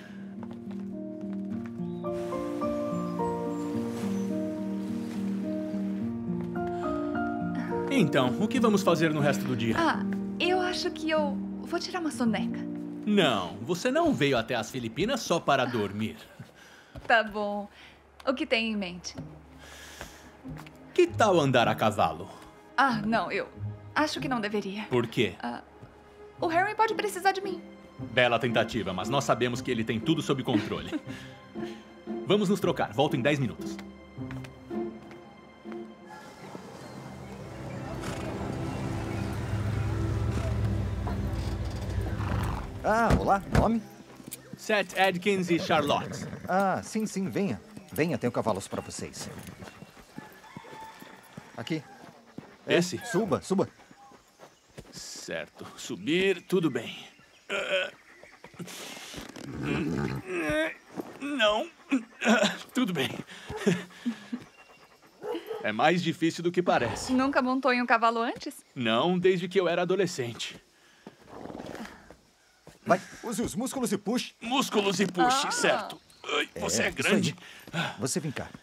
Então, o que vamos fazer no resto do dia? Eu acho que eu vou tirar uma soneca. Não, você não veio até as Filipinas só para dormir. Tá bom. O que tem em mente? Que tal andar a cavalo? Não, eu acho que não deveria. Por quê? O Harry pode precisar de mim. Bela tentativa, mas nós sabemos que ele tem tudo sob controle. Vamos nos trocar. Volto em 10 minutos. Olá. Nome? Seth Adkins e Charlotte. Sim. Venha. Venha, tenho cavalos para vocês. Aqui. Esse? Suba. Certo. Subir, tudo bem. Não. Tudo bem. É mais difícil do que parece. Nunca montou em um cavalo antes? Não, desde que eu era adolescente. Vai, use os músculos e puxe. Músculos e puxe, certo. Ai, você é grande. Você vem cá.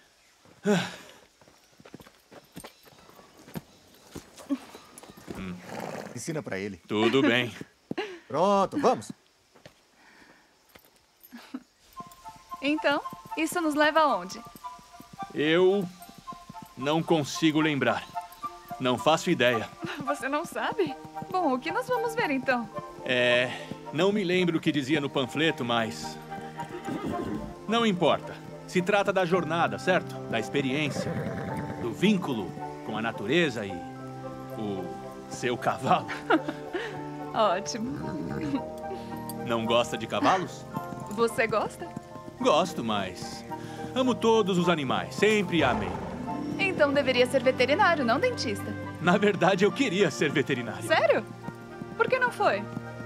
Ensina pra ele. Tudo bem. Pronto, vamos. Então, isso nos leva aonde? Eu não consigo lembrar. Não faço ideia. Você não sabe? Bom, o que nós vamos ver então? Não me lembro o que dizia no panfleto, mas... Não importa. Se trata da jornada, certo? Da experiência. Do vínculo com a natureza e o seu cavalo. Ótimo. Não gosta de cavalos? Você gosta? Gosto, mas... amo todos os animais. Sempre amei. Então deveria ser veterinário, não dentista. Na verdade, eu queria ser veterinário. Sério? Por que não foi?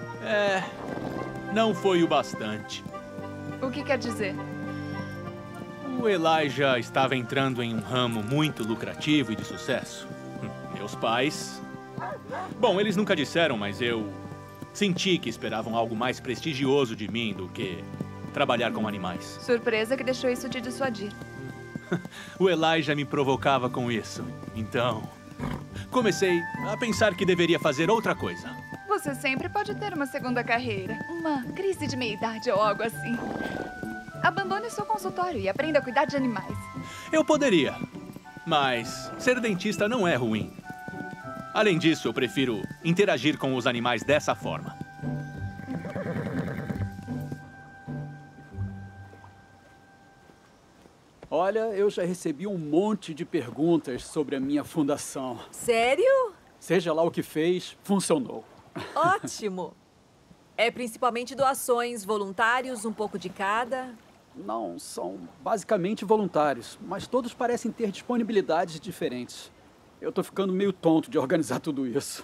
Não foi o bastante. O que quer dizer? O Elijah estava entrando em um ramo muito lucrativo e de sucesso. Meus pais... Bom, eles nunca disseram, mas eu senti que esperavam algo mais prestigioso de mim do que trabalhar com animais. Surpresa que deixou isso te dissuadir. O Elijah me provocava com isso. Então, comecei a pensar que deveria fazer outra coisa. Você sempre pode ter uma segunda carreira. Uma crise de meia-idade ou algo assim. Abandone seu consultório e aprenda a cuidar de animais. Eu poderia, mas ser dentista não é ruim. Além disso, eu prefiro interagir com os animais dessa forma. Olha, eu já recebi um monte de perguntas sobre a minha fundação. Sério? Seja lá o que fez, funcionou. Ótimo! É principalmente doações, voluntários, um pouco de cada? Não, são basicamente voluntários, mas todos parecem ter disponibilidades diferentes. Eu tô ficando meio tonto de organizar tudo isso.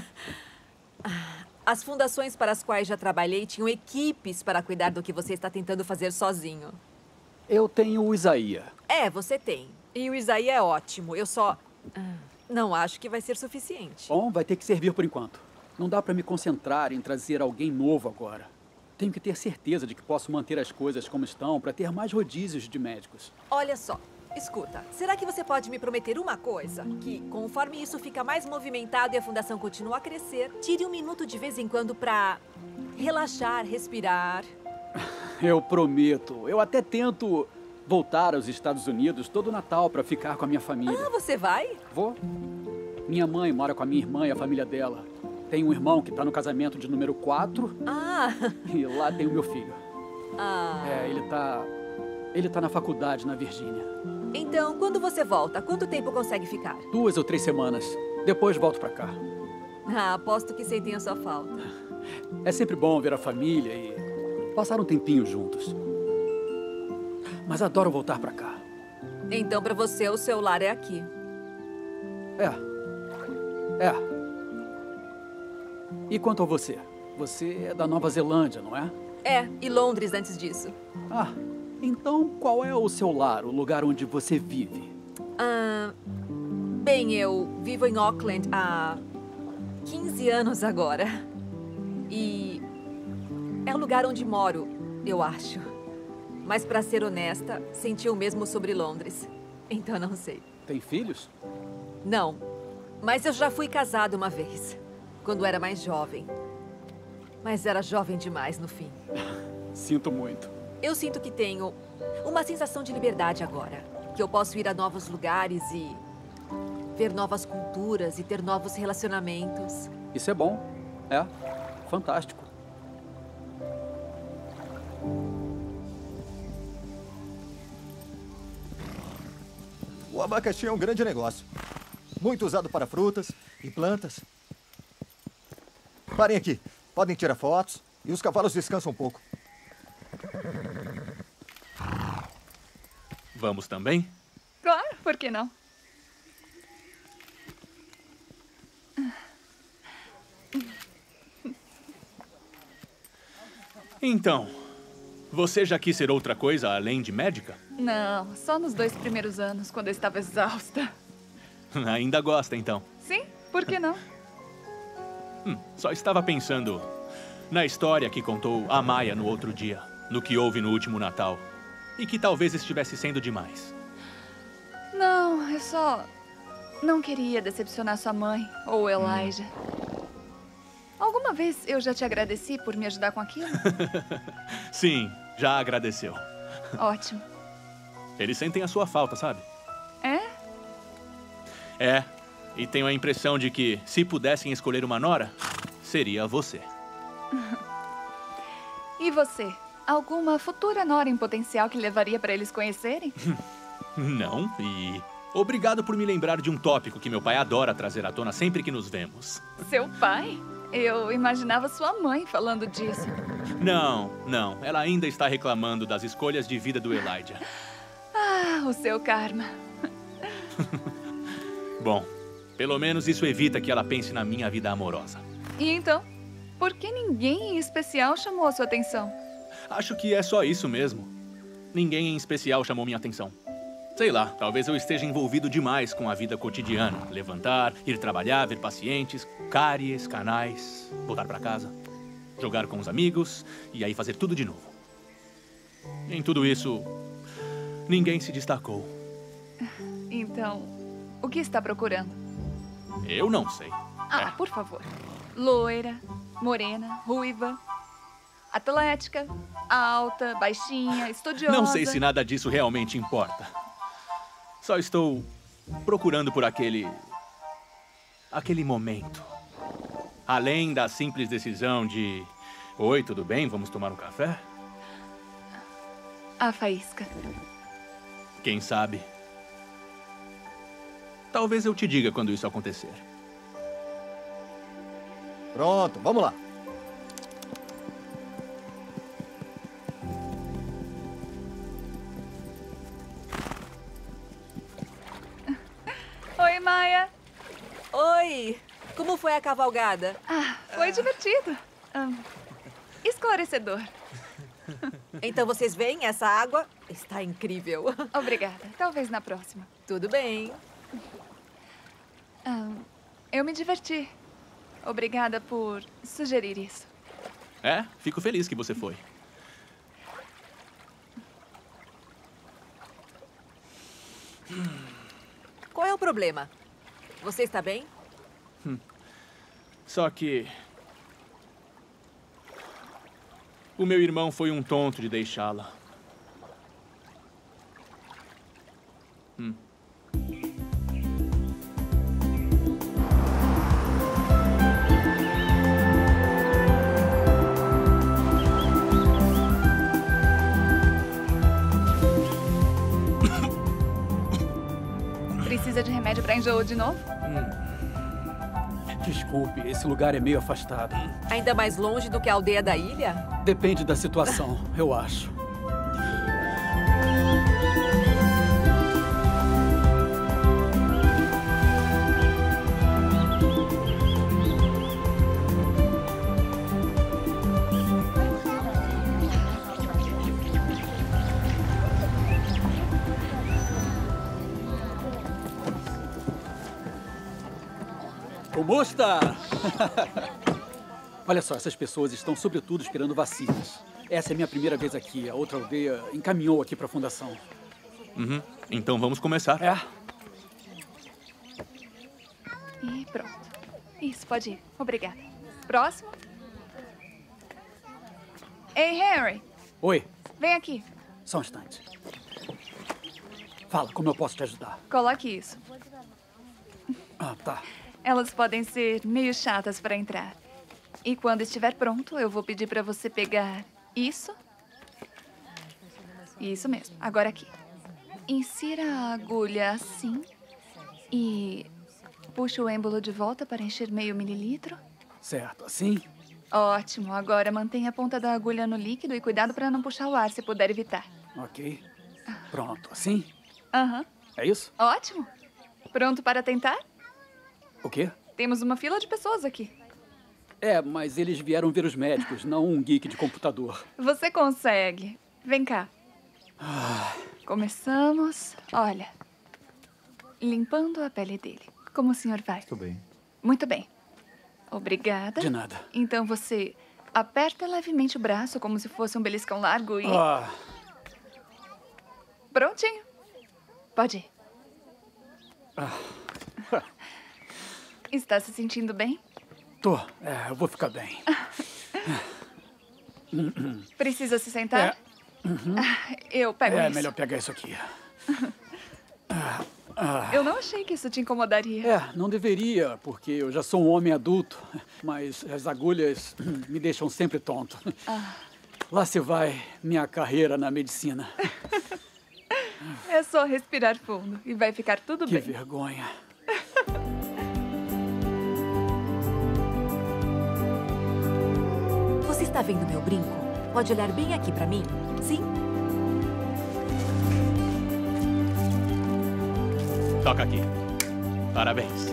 As fundações para as quais já trabalhei tinham equipes para cuidar do que você está tentando fazer sozinho. Eu tenho o Isaías. Você tem. E o Isaías é ótimo. Eu só... não acho que vai ser suficiente. Bom, vai ter que servir por enquanto. Não dá para me concentrar em trazer alguém novo agora. Tenho que ter certeza de que posso manter as coisas como estão para ter mais rodízios de médicos. Olha só, escuta. Será que você pode me prometer uma coisa? Que, conforme isso fica mais movimentado e a fundação continua a crescer, tire um minuto de vez em quando para relaxar, respirar. Eu prometo. Eu até tento voltar aos Estados Unidos todo Natal para ficar com a minha família. Ah, você vai? Vou. Minha mãe mora com a minha irmã e a família dela. Tem um irmão que tá no casamento de número 4. Ah! E lá tem o meu filho. Ah. É, ele tá na faculdade na Virgínia. Então, quando você volta, quanto tempo consegue ficar? 2 ou 3 semanas. Depois volto pra cá. Ah, aposto que sentem a sua falta. É sempre bom ver a família e passar um tempinho juntos. Mas adoro voltar pra cá. Então, pra você, o seu lar é aqui. É. E quanto a você? Você é da Nova Zelândia, não é? É, e Londres antes disso. Ah, então qual é o seu lar, o lugar onde você vive? Bem, eu vivo em Auckland há 15 anos agora. E é o lugar onde moro, eu acho. Mas, pra ser honesta, senti o mesmo sobre Londres. Então, não sei. Tem filhos? Não, mas eu já fui casado uma vez, quando era mais jovem. Mas era jovem demais no fim. Sinto muito. Eu sinto que tenho uma sensação de liberdade agora. Que eu posso ir a novos lugares e ver novas culturas e ter novos relacionamentos. Isso é bom. É. Fantástico. O abacaxi é um grande negócio. Muito usado para frutas e plantas. Parem aqui. Podem tirar fotos e os cavalos descansam um pouco. Vamos também? Claro, por que não? Então, você já quis ser outra coisa além de médica? Não, só nos 2 primeiros anos, quando eu estava exausta. Ainda gosta, então? Sim, por que não? Só estava pensando na história que contou a Maia no outro dia, no que houve no último Natal, e que talvez estivesse sendo demais. Não, eu só não queria decepcionar sua mãe ou Elijah. Alguma vez eu já te agradeci por me ajudar com aquilo? Sim, já agradeceu. Ótimo. Eles sentem a sua falta, sabe? É? É, e tenho a impressão de que, se pudessem escolher uma nora, seria você. E você? Alguma futura nora em potencial que levaria para eles conhecerem? Não, e obrigado por me lembrar de um tópico que meu pai adora trazer à tona sempre que nos vemos. Seu pai? Eu imaginava sua mãe falando disso. Não, ela ainda está reclamando das escolhas de vida do Elijah. Ah, o seu karma. Bom, pelo menos isso evita que ela pense na minha vida amorosa. E então? Por que ninguém em especial chamou a sua atenção? Acho que é só isso mesmo. Ninguém em especial chamou minha atenção. Sei lá, talvez eu esteja envolvido demais com a vida cotidiana. Levantar, ir trabalhar, ver pacientes, cáries, canais, voltar para casa, jogar com os amigos e aí fazer tudo de novo. Em tudo isso, ninguém se destacou. Então, o que está procurando? Eu não sei. Por favor. Loira, morena, ruiva, atlética, alta, baixinha, estudiosa. Não sei se nada disso realmente importa. Só estou procurando por aquele momento. Além da simples decisão de... Oi, tudo bem? Vamos tomar um café? A faísca. Quem sabe? Talvez eu te diga quando isso acontecer. Pronto, vamos lá. Oi, Maia. Oi! Como foi a cavalgada? Foi divertido. Esclarecedor. Então vocês veem, essa água está incrível. Obrigada. Talvez na próxima. Tudo bem. Eu me diverti. Obrigada por sugerir isso. É, fico feliz que você foi. Qual é o problema? Você está bem? Só que... O meu irmão foi um tonto de deixá-la. Precisa de remédio para enjoo de novo? Desculpe, esse lugar é meio afastado. Ainda mais longe do que a aldeia da ilha? Depende da situação, eu acho. Como está? Olha só, essas pessoas estão sobretudo esperando vacinas. Essa é a minha primeira vez aqui. A outra aldeia encaminhou aqui para a fundação. Então vamos começar. E pronto. Isso, pode ir. Obrigada. Próximo. Ei, Henry. Oi. Vem aqui. Só um instante. Fala, como eu posso te ajudar? Coloque isso. Ah, tá. Elas podem ser meio chatas para entrar. E quando estiver pronto, eu vou pedir para você pegar isso. Isso mesmo. Agora aqui. Insira a agulha assim. E puxe o êmbolo de volta para encher meio mililitro. Certo, assim? Ótimo. Agora mantenha a ponta da agulha no líquido e cuidado para não puxar o ar, se puder evitar. Ok. Pronto, assim? É isso? Ótimo. Pronto para tentar? O quê? Temos uma fila de pessoas aqui. É, mas eles vieram ver os médicos, não um geek de computador. Você consegue. Vem cá. Começamos. Olha. Limpando a pele dele. Como o senhor vai? Tudo bem. Muito bem. Obrigada. De nada. Então você aperta levemente o braço como se fosse um beliscão largo e... Prontinho. Pode ir. Está se sentindo bem? Tô. Eu vou ficar bem. Precisa se sentar? Eu pego isso. É melhor pegar isso aqui. Eu não achei que isso te incomodaria. Não deveria, porque eu já sou um homem adulto. Mas as agulhas me deixam sempre tonto. Lá se vai minha carreira na medicina. É só respirar fundo e vai ficar tudo bem. Que vergonha. Você está vendo meu brinco? Pode olhar bem aqui para mim? Sim? Toca aqui. Parabéns.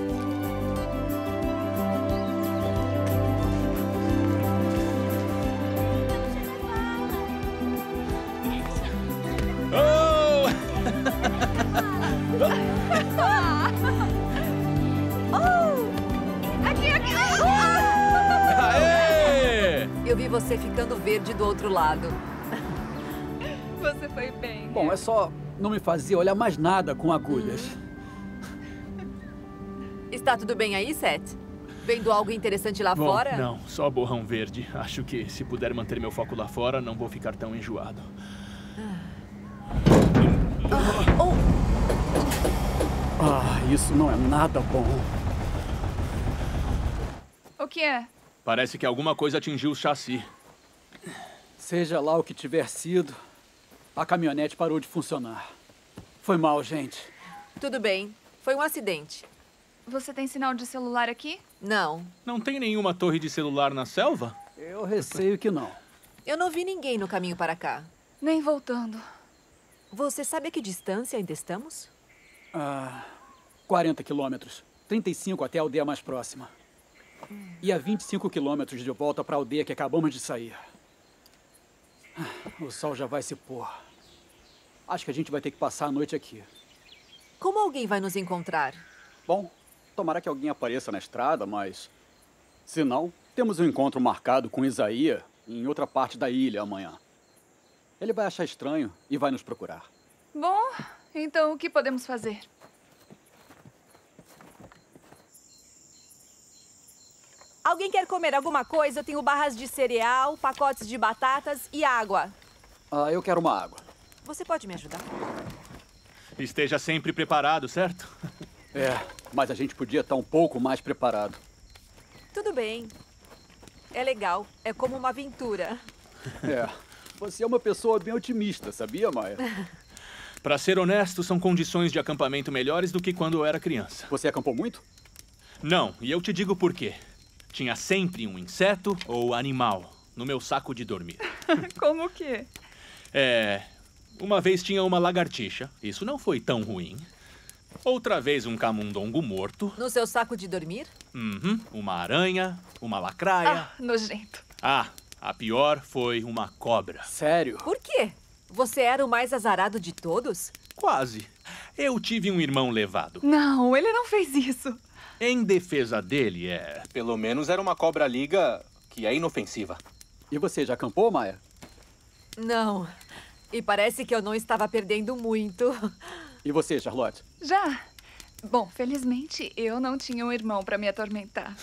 Aqui! Aê! Eu vi você ficando verde do outro lado. Você foi bem. Bom, é só não me fazer olhar mais nada com agulhas. Está tudo bem aí, Seth? Vendo algo interessante lá Bom, fora? Não, só borrão verde. Acho que se puder manter meu foco lá fora, não vou ficar tão enjoado. Isso não é nada bom. O que é? Parece que alguma coisa atingiu o chassi. Seja lá o que tiver sido, a caminhonete parou de funcionar. Foi mal, gente. Tudo bem. Foi um acidente. Você tem sinal de celular aqui? Não. Não tem nenhuma torre de celular na selva? Eu receio que não. Eu não vi ninguém no caminho para cá. Nem voltando. Você sabe a que distância ainda estamos? 40 quilômetros. 35 até a aldeia mais próxima. E a 25 quilômetros de volta para a aldeia que acabamos de sair. O sol já vai se pôr. Acho que a gente vai ter que passar a noite aqui. Como alguém vai nos encontrar? Bom, tomara que alguém apareça na estrada, mas... Se não, temos um encontro marcado com Isaías em outra parte da ilha amanhã. Ele vai achar estranho e vai nos procurar. Bom, então o que podemos fazer? Alguém quer comer alguma coisa? Eu tenho barras de cereal, pacotes de batatas e água. Eu quero uma água. Você pode me ajudar? Esteja sempre preparado, certo? Mas a gente podia estar um pouco mais preparado. Tudo bem. É legal. É como uma aventura. Você é uma pessoa bem otimista, sabia, Maia? Pra ser honesto, são condições de acampamento melhores do que quando eu era criança. Você acampou muito? Não, e eu te digo por quê. Tinha sempre um inseto ou animal no meu saco de dormir. Como que? Uma vez tinha uma lagartixa. Isso não foi tão ruim. Outra vez um camundongo morto. No seu saco de dormir? Uma aranha, uma lacraia. Nojento. A pior foi uma cobra. Sério? Por quê? Você era o mais azarado de todos? Quase. Eu tive um irmão levado. Não, ele não fez isso. Em defesa dele, Pelo menos era uma cobra-liga que é inofensiva. E você já acampou, Maia? Não. E parece que eu não estava perdendo muito. E você, Charlotte? Já. Bom, felizmente eu não tinha um irmão para me atormentar.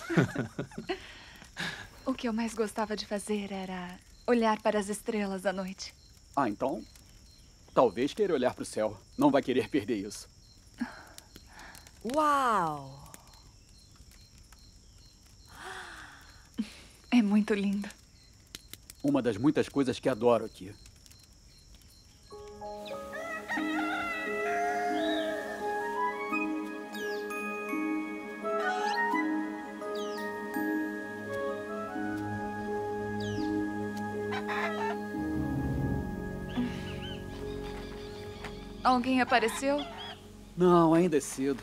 O que eu mais gostava de fazer era olhar para as estrelas à noite. Então, talvez queira olhar para o céu. Não vai querer perder isso. Uau! É muito lindo. Uma das muitas coisas que adoro aqui. Alguém apareceu? Não, ainda é cedo.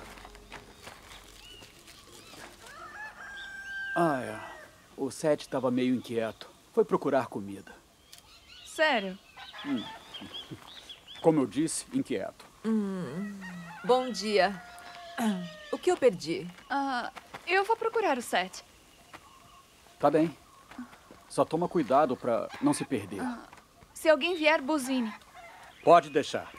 O Seth estava meio inquieto. Foi procurar comida. Sério? Como eu disse, inquieto. Bom dia. O que eu perdi? Eu vou procurar o Seth. Tá bem. Só toma cuidado pra não se perder. Se alguém vier, buzine. Pode deixar.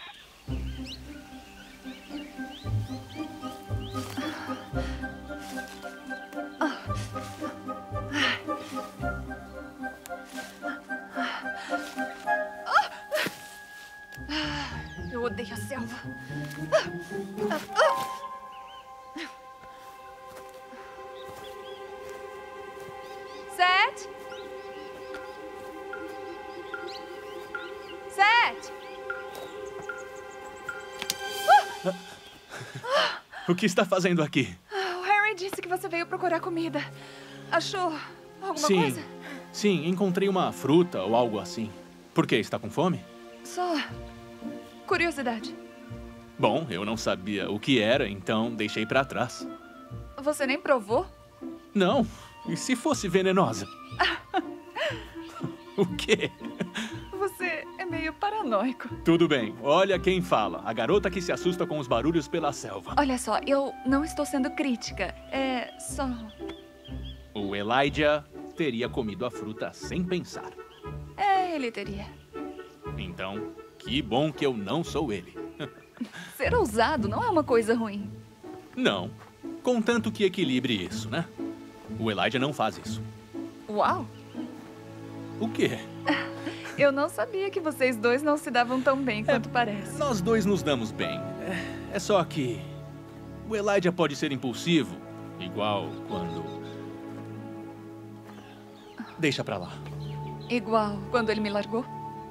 Eu odeio a selva. Seth? Seth? O que está fazendo aqui? O Harry disse que você veio procurar comida. Achou alguma coisa? Sim, encontrei uma fruta ou algo assim. Por quê? Está com fome? Só curiosidade. Bom, eu não sabia o que era, então deixei pra trás. Você nem provou? Não. E se fosse venenosa? O quê? Você é meio paranoico. Tudo bem. Olha quem fala. A garota que se assusta com os barulhos pela selva. Olha só, eu não estou sendo crítica. É só... O Elijah teria comido a fruta sem pensar. Ele teria. Então, que bom que eu não sou ele. Ser ousado não é uma coisa ruim. Não. Contanto que equilibre isso, né? O Elijah não faz isso. Uau! O quê? Eu não sabia que vocês dois não se davam tão bem quanto parece. Nós dois nos damos bem. É só que... o Elijah pode ser impulsivo. Igual quando... Deixa pra lá. Igual quando ele me largou?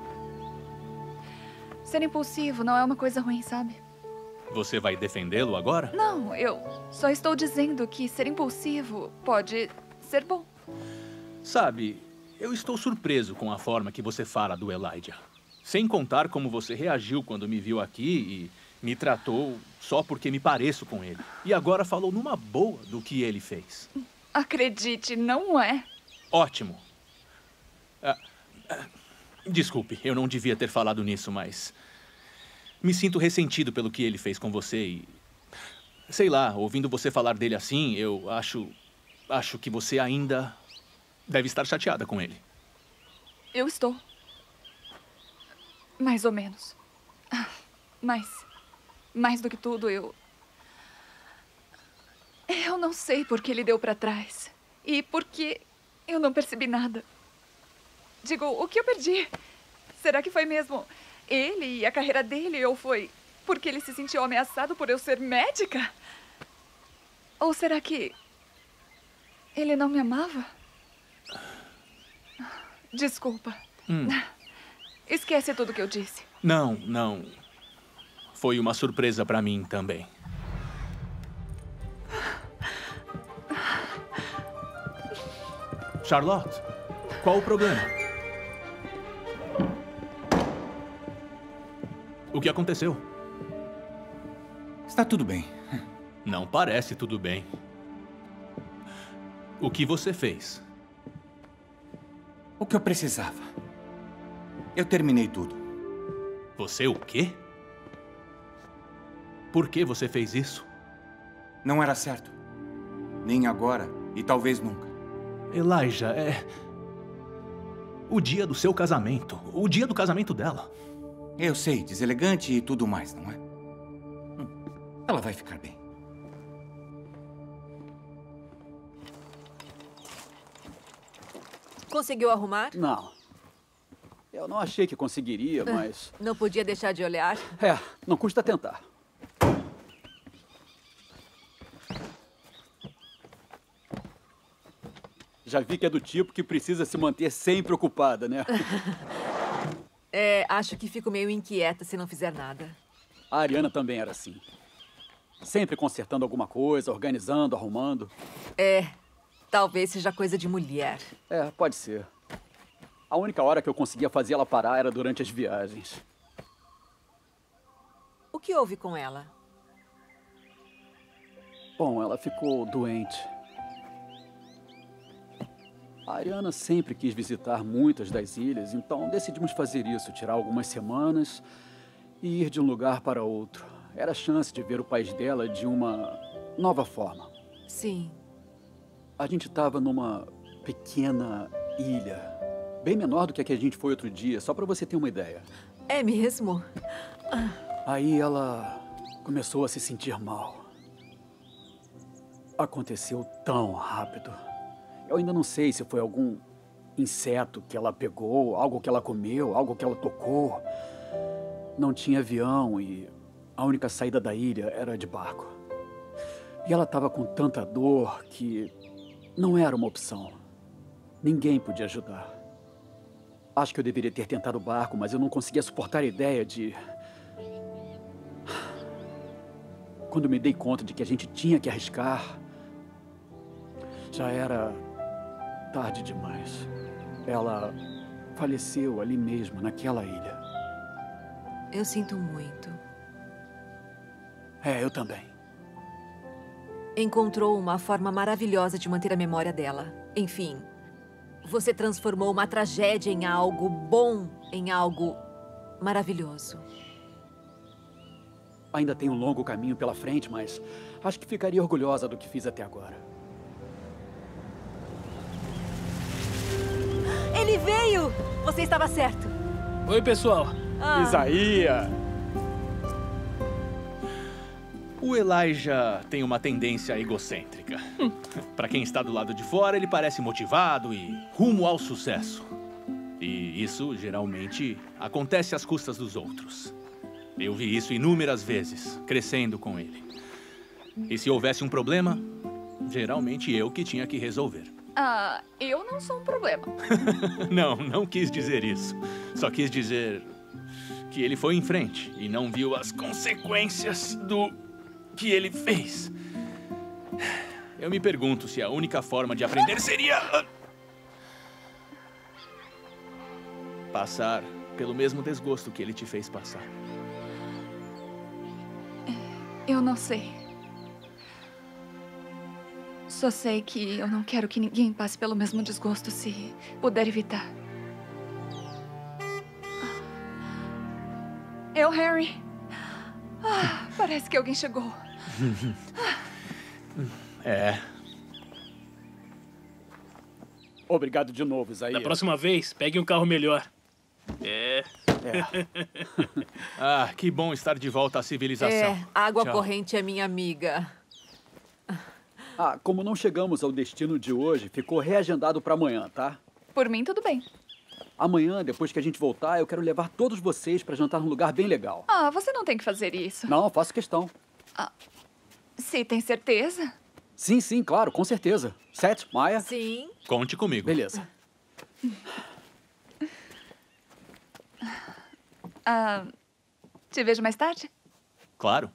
Ser impulsivo não é uma coisa ruim, sabe? Você vai defendê-lo agora? Não, eu só estou dizendo que ser impulsivo pode ser bom. Sabe, eu estou surpreso com a forma que você fala do Elijah. Sem contar como você reagiu quando me viu aqui e me tratou só porque me pareço com ele. E agora falou numa boa do que ele fez. Acredite, não é. Ótimo. Desculpe, eu não devia ter falado nisso, mas... me sinto ressentido pelo que ele fez com você e... sei lá, ouvindo você falar dele assim, eu acho que você ainda deve estar chateada com ele. Eu estou. Mais ou menos. Mas, mais do que tudo, eu não sei por que ele deu pra trás. E porque eu não percebi nada. Digo, o que eu perdi? Será que foi mesmo ele e a carreira dele? Ou foi porque ele se sentiu ameaçado por eu ser médica? Ou será que ele não me amava? Desculpa. Esquece tudo que eu disse. Não, não. Foi uma surpresa pra mim também. Charlotte, qual o problema? O que aconteceu? Está tudo bem. Não parece tudo bem. O que você fez? O que eu precisava. Eu terminei tudo. Você o quê? Por que você fez isso? Não era certo. Nem agora e talvez nunca. Elijah, é... o dia do seu casamento. O dia do casamento dela. Eu sei, deselegante e tudo mais, não é? Ela vai ficar bem. Conseguiu arrumar? Não. Eu não achei que conseguiria, mas... Não podia deixar de olhar? É, não custa tentar. Já vi que é do tipo que precisa se manter sempre ocupada, né? Acho que fico meio inquieta se não fizer nada. A Ariana também era assim. Sempre consertando alguma coisa, organizando, arrumando. Talvez seja coisa de mulher. Pode ser. A única hora que eu conseguia fazer ela parar era durante as viagens. O que houve com ela? Bom, ela ficou doente. A Ariana sempre quis visitar muitas das ilhas, então decidimos fazer isso, tirar algumas semanas e ir de um lugar para outro. Era a chance de ver o país dela de uma nova forma. Sim. A gente estava numa pequena ilha, bem menor do que a que a gente foi outro dia, só para você ter uma ideia. É mesmo? Aí ela começou a se sentir mal. Aconteceu tão rápido. Eu ainda não sei se foi algum inseto que ela pegou, algo que ela comeu, algo que ela tocou. Não tinha avião e a única saída da ilha era de barco. E ela estava com tanta dor que não era uma opção. Ninguém podia ajudar. Acho que eu deveria ter tentado o barco, mas eu não conseguia suportar a ideia de... Quando me dei conta de que a gente tinha que arriscar, já era tarde demais. Ela faleceu ali mesmo, naquela ilha. Eu sinto muito. Eu também. Encontrou uma forma maravilhosa de manter a memória dela. Enfim, você transformou uma tragédia em algo bom, em algo maravilhoso. Ainda tem um longo caminho pela frente, mas acho que ficaria orgulhosa do que fiz até agora. Ele veio! Você estava certo. Oi, pessoal. Isaías! O Elijah tem uma tendência egocêntrica. Para quem está do lado de fora, ele parece motivado e rumo ao sucesso. E isso, geralmente, acontece às custas dos outros. Eu vi isso inúmeras vezes, crescendo com ele. E se houvesse um problema, geralmente eu que tinha que resolver. Eu não sou um problema. Não quis dizer isso. Só quis dizer que ele foi em frente e não viu as consequências do que ele fez. Eu me pergunto se a única forma de aprender seria passar pelo mesmo desgosto que ele te fez passar. Eu não sei. Só sei que eu não quero que ninguém passe pelo mesmo desgosto se puder evitar. Harry. Parece que alguém chegou. Obrigado de novo, Isaías. Da próxima vez, pegue um carro melhor. Que bom estar de volta à civilização. Água Tchau. corrente é minha amiga. Ah, como não chegamos ao destino de hoje, ficou reagendado para amanhã, tá? Por mim, tudo bem. Amanhã, depois que a gente voltar, eu quero levar todos vocês para jantar num lugar bem legal. Ah, você não tem que fazer isso. Não, faço questão. Se tem certeza? Sim, sim, claro, com certeza. Seth, Maya? Sim. Conte comigo. Beleza. Te vejo mais tarde? Claro.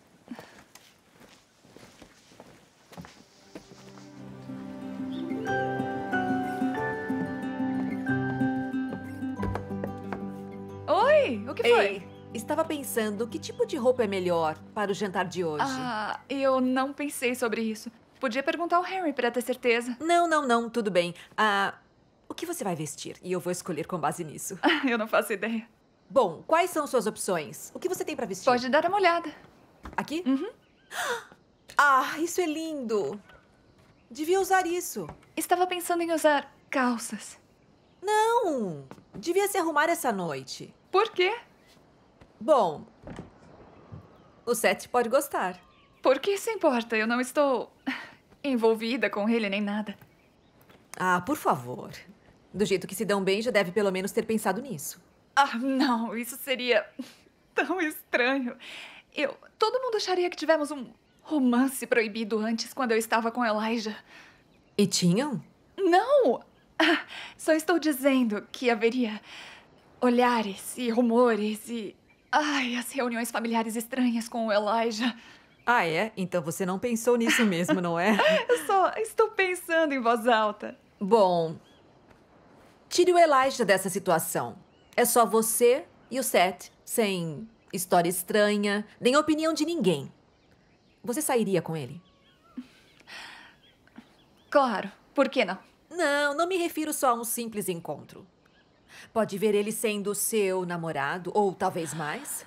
Oi, o que foi? Ei, estava pensando que tipo de roupa é melhor para o jantar de hoje. Eu não pensei sobre isso. Podia perguntar ao Henry para ter certeza. Não, tudo bem. O que você vai vestir? E eu vou escolher com base nisso. Eu não faço ideia. Bom, quais são suas opções? O que você tem para vestir? Pode dar uma olhada. Aqui? Uhum. Ah, isso é lindo. Devia usar isso. Estava pensando em usar calças. Não! Devia se arrumar essa noite. Por quê? Bom, o Seth pode gostar. Por que isso importa? Eu não estou envolvida com ele nem nada. Ah, por favor. Do jeito que se dão bem, já deve pelo menos ter pensado nisso. Não, isso seria tão estranho. Todo mundo acharia que tivemos um romance proibido antes, quando eu estava com Elijah. E tinham? Não! Só estou dizendo que haveria olhares e rumores e... as reuniões familiares estranhas com o Elijah. Ah, é? Então você não pensou nisso mesmo, não é? Eu só estou pensando em voz alta. Bom, tire o Elijah dessa situação. É só você e o Seth, sem história estranha, nem opinião de ninguém. Você sairia com ele? Claro, por que não? Não me refiro só a um simples encontro. Pode ver ele sendo seu namorado, ou talvez mais.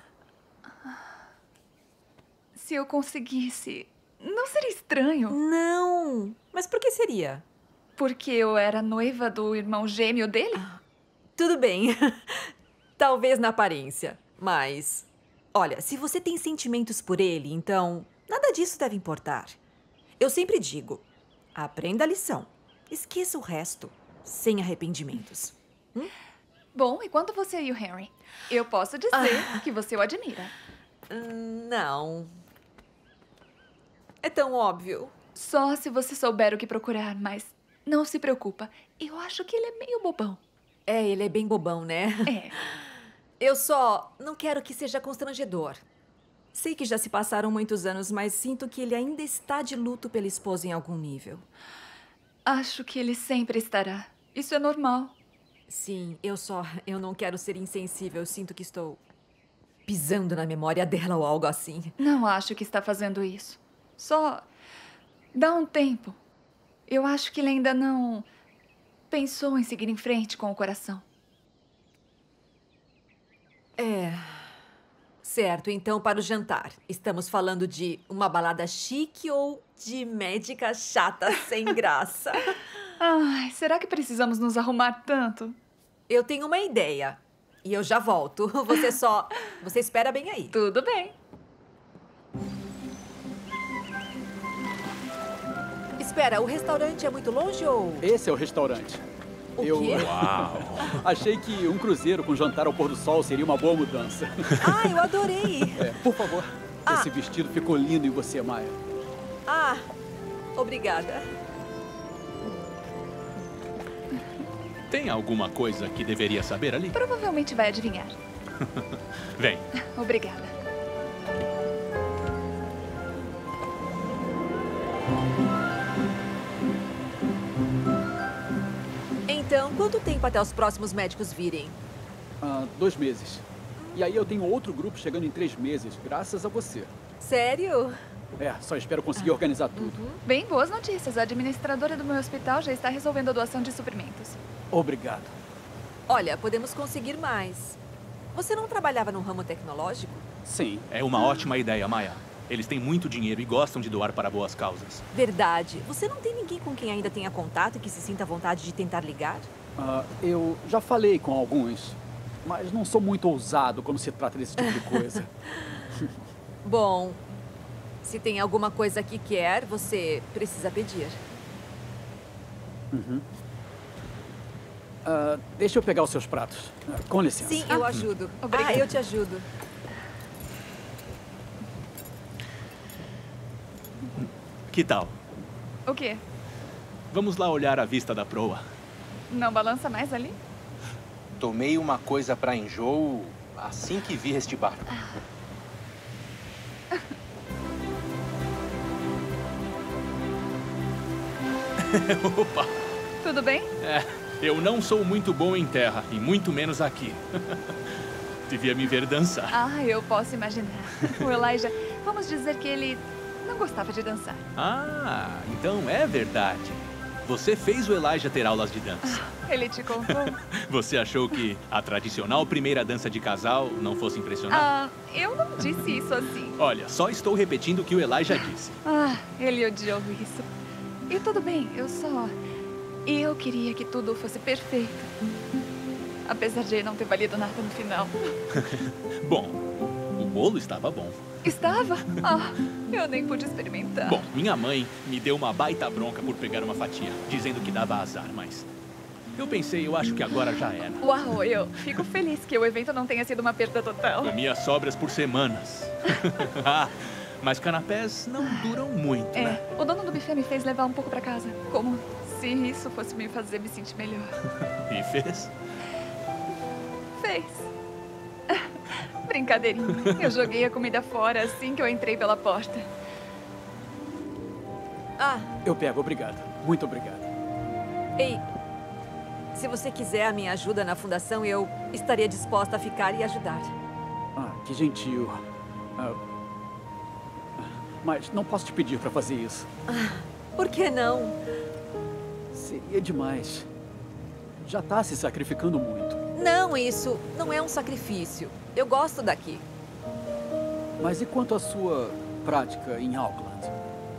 Se eu conseguisse, não seria estranho? Não, mas por que seria? Porque eu era noiva do irmão gêmeo dele? Tudo bem. Talvez na aparência, mas... Olha, se você tem sentimentos por ele, então nada disso deve importar. Eu sempre digo, aprenda a lição. Esqueça o resto, sem arrependimentos. Bom, e quanto você e o Henry? Eu posso dizer que você o admira. Não. É tão óbvio. Só se você souber o que procurar, mas não se preocupa. Eu acho que ele é meio bobão. É, ele é bem bobão, né? É. Eu só não quero que seja constrangedor. Sei que já se passaram muitos anos, mas sinto que ele ainda está de luto pela esposa em algum nível. Acho que ele sempre estará. Isso é normal. Sim, eu não quero ser insensível. Eu sinto que estou pisando na memória dela ou algo assim. Não acho que está fazendo isso. Só dá um tempo. Eu acho que ele ainda não pensou em seguir em frente com o coração. Certo, então para o jantar. Estamos falando de uma balada chique ou de médica chata sem graça? Será que precisamos nos arrumar tanto? Eu tenho uma ideia. E eu já volto. Você espera bem aí. Tudo bem. Espera, o restaurante é muito longe ou... Esse é o restaurante. O quê? Uau! Achei que um cruzeiro com jantar ao pôr do sol seria uma boa mudança. Eu adorei! Por favor. Esse vestido ficou lindo em você, Maya. Obrigada. Tem alguma coisa que deveria saber ali? Provavelmente vai adivinhar. Vem. Obrigada. Então, quanto tempo até os próximos médicos virem? 2 meses. E aí eu tenho outro grupo chegando em 3 meses, graças a você. Sério? Só espero conseguir organizar tudo. Bem, boas notícias. A administradora do meu hospital já está resolvendo a doação de suprimentos. Obrigado. Olha, podemos conseguir mais. Você não trabalhava no ramo tecnológico? Sim. É uma ótima ideia, Maya. Eles têm muito dinheiro e gostam de doar para boas causas. Verdade. Você não tem ninguém com quem ainda tenha contato e que se sinta à vontade de tentar ligar? Eu já falei com alguns, mas não sou muito ousado quando se trata desse tipo de coisa. Bom, Se tem alguma coisa que quer, você precisa pedir. Uhum. Deixa eu pegar os seus pratos. Com licença. Sim, eu ajudo. Obrigada. Eu te ajudo. Que tal? O quê? Vamos lá olhar a vista da proa. Não balança mais ali? Tomei uma coisa pra enjoo assim que vi este barco. Opa! Tudo bem? Eu não sou muito bom em terra, e muito menos aqui. Devia me ver dançar. Ah, eu posso imaginar. O Elijah, vamos dizer que ele não gostava de dançar. Ah, então é verdade. Você fez o Elijah ter aulas de dança. Ele te contou? Você achou que a tradicional primeira dança de casal não fosse impressionar? Ah, eu não disse isso assim. Olha, só estou repetindo o que o Elijah disse. Ah, ele odiou isso. E tudo bem, eu queria que tudo fosse perfeito. Apesar de não ter valido nada no final. Bom, o bolo estava bom. Estava? Ah, eu nem pude experimentar. Bom, minha mãe me deu uma baita bronca por pegar uma fatia, dizendo que dava azar, mas... eu pensei, eu acho que agora já era. Uau, eu fico feliz que o evento não tenha sido uma perda total. Comia sobras por semanas. Mas canapés não duram muito, né? O dono do buffet me fez levar um pouco pra casa. Como se isso fosse me fazer me sentir melhor. E fez? Fez. Brincadeirinha. Eu joguei a comida fora assim que eu entrei pela porta. Eu pego, obrigado. Muito obrigado. Ei, se você quiser a minha ajuda na fundação, eu estaria disposta a ficar e ajudar. Que gentil. Mas não posso te pedir para fazer isso. Por que não? Seria demais. Já está se sacrificando muito. Não, isso não é um sacrifício. Eu gosto daqui. Mas e quanto à sua prática em Auckland?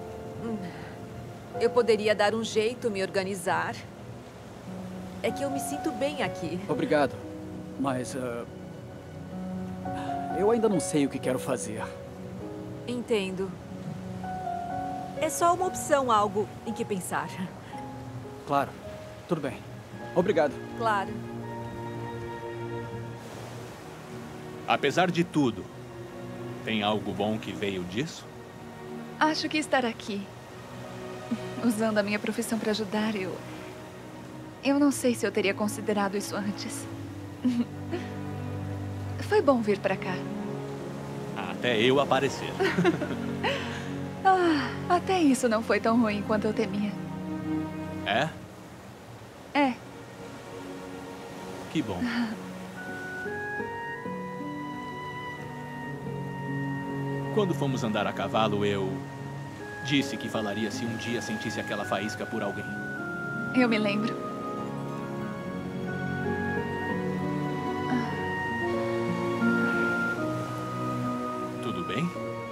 Eu poderia dar um jeito, me organizar. É que eu me sinto bem aqui. Obrigado. Mas eu ainda não sei o que quero fazer. Entendo. É só uma opção, algo em que pensar. Claro. Tudo bem. Obrigado. Claro. Apesar de tudo, tem algo bom que veio disso? Acho que estar aqui, usando a minha profissão para ajudar, eu não sei se eu teria considerado isso antes. Foi bom vir para cá. Até eu aparecer. Até isso não foi tão ruim quanto eu temia. É? É. Que bom. Quando fomos andar a cavalo, eu disse que falaria se um dia sentisse aquela faísca por alguém. Eu me lembro. Tudo bem?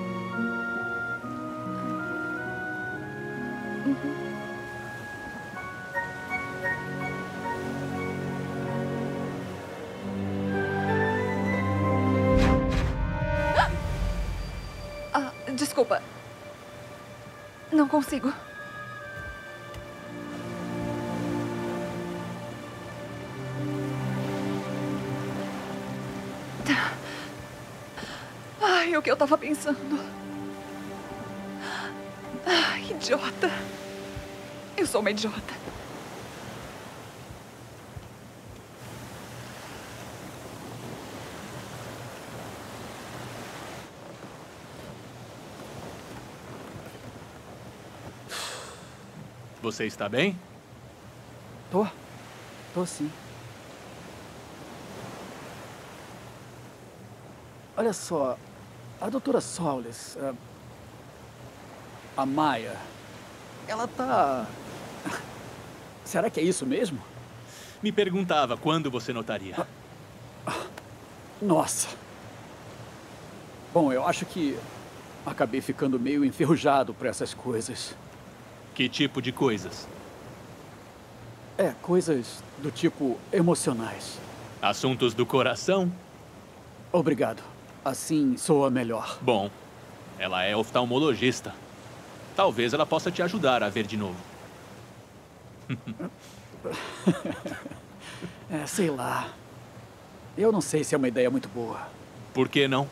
Desculpa. Não consigo. Ai, o que eu tava pensando? Idiota. Eu sou uma idiota. Você está bem? Tô sim. Olha só, a doutora Solis, a Maia, ela tá... Será que é isso mesmo? Me perguntava quando você notaria. Nossa. Bom, eu acho que acabei ficando meio enferrujado para essas coisas. Que tipo de coisas? Coisas do tipo emocionais. Assuntos do coração? Obrigado. Assim soa melhor. Bom, Ela é oftalmologista. Talvez ela possa te ajudar a ver de novo. Sei lá. Eu não sei se é uma ideia muito boa. Por que não?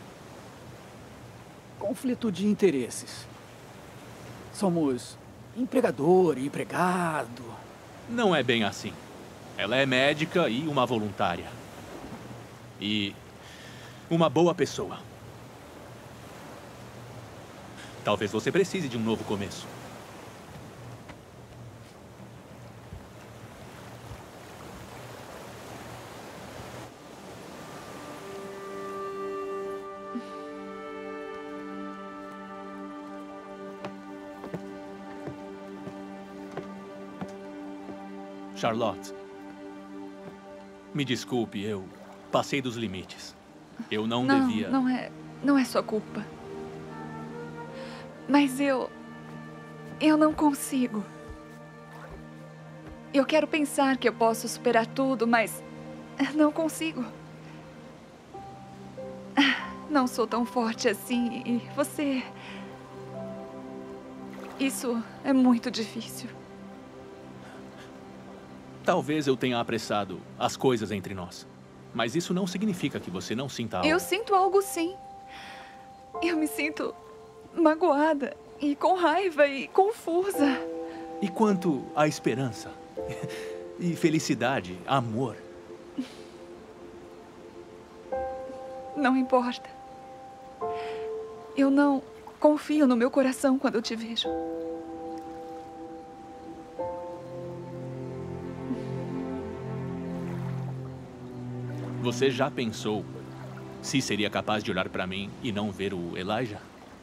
Conflito de interesses. Somos empregador e empregado. Não é bem assim. Ela é médica e uma voluntária. E uma boa pessoa. Talvez você precise de um novo começo. Charlotte, me desculpe, eu passei dos limites. Eu não devia... Não é sua culpa. Mas eu não consigo. Eu quero pensar que eu posso superar tudo, mas não consigo. Não sou tão forte assim e você... Isso é muito difícil. Talvez eu tenha apressado as coisas entre nós. Mas isso não significa que você não sinta algo. Eu sinto algo, sim. Eu me sinto magoada e com raiva e confusa. E quanto à esperança? E felicidade, amor? Não importa. Eu não confio no meu coração quando eu te vejo. Você já pensou se seria capaz de olhar para mim e não ver o Elijah?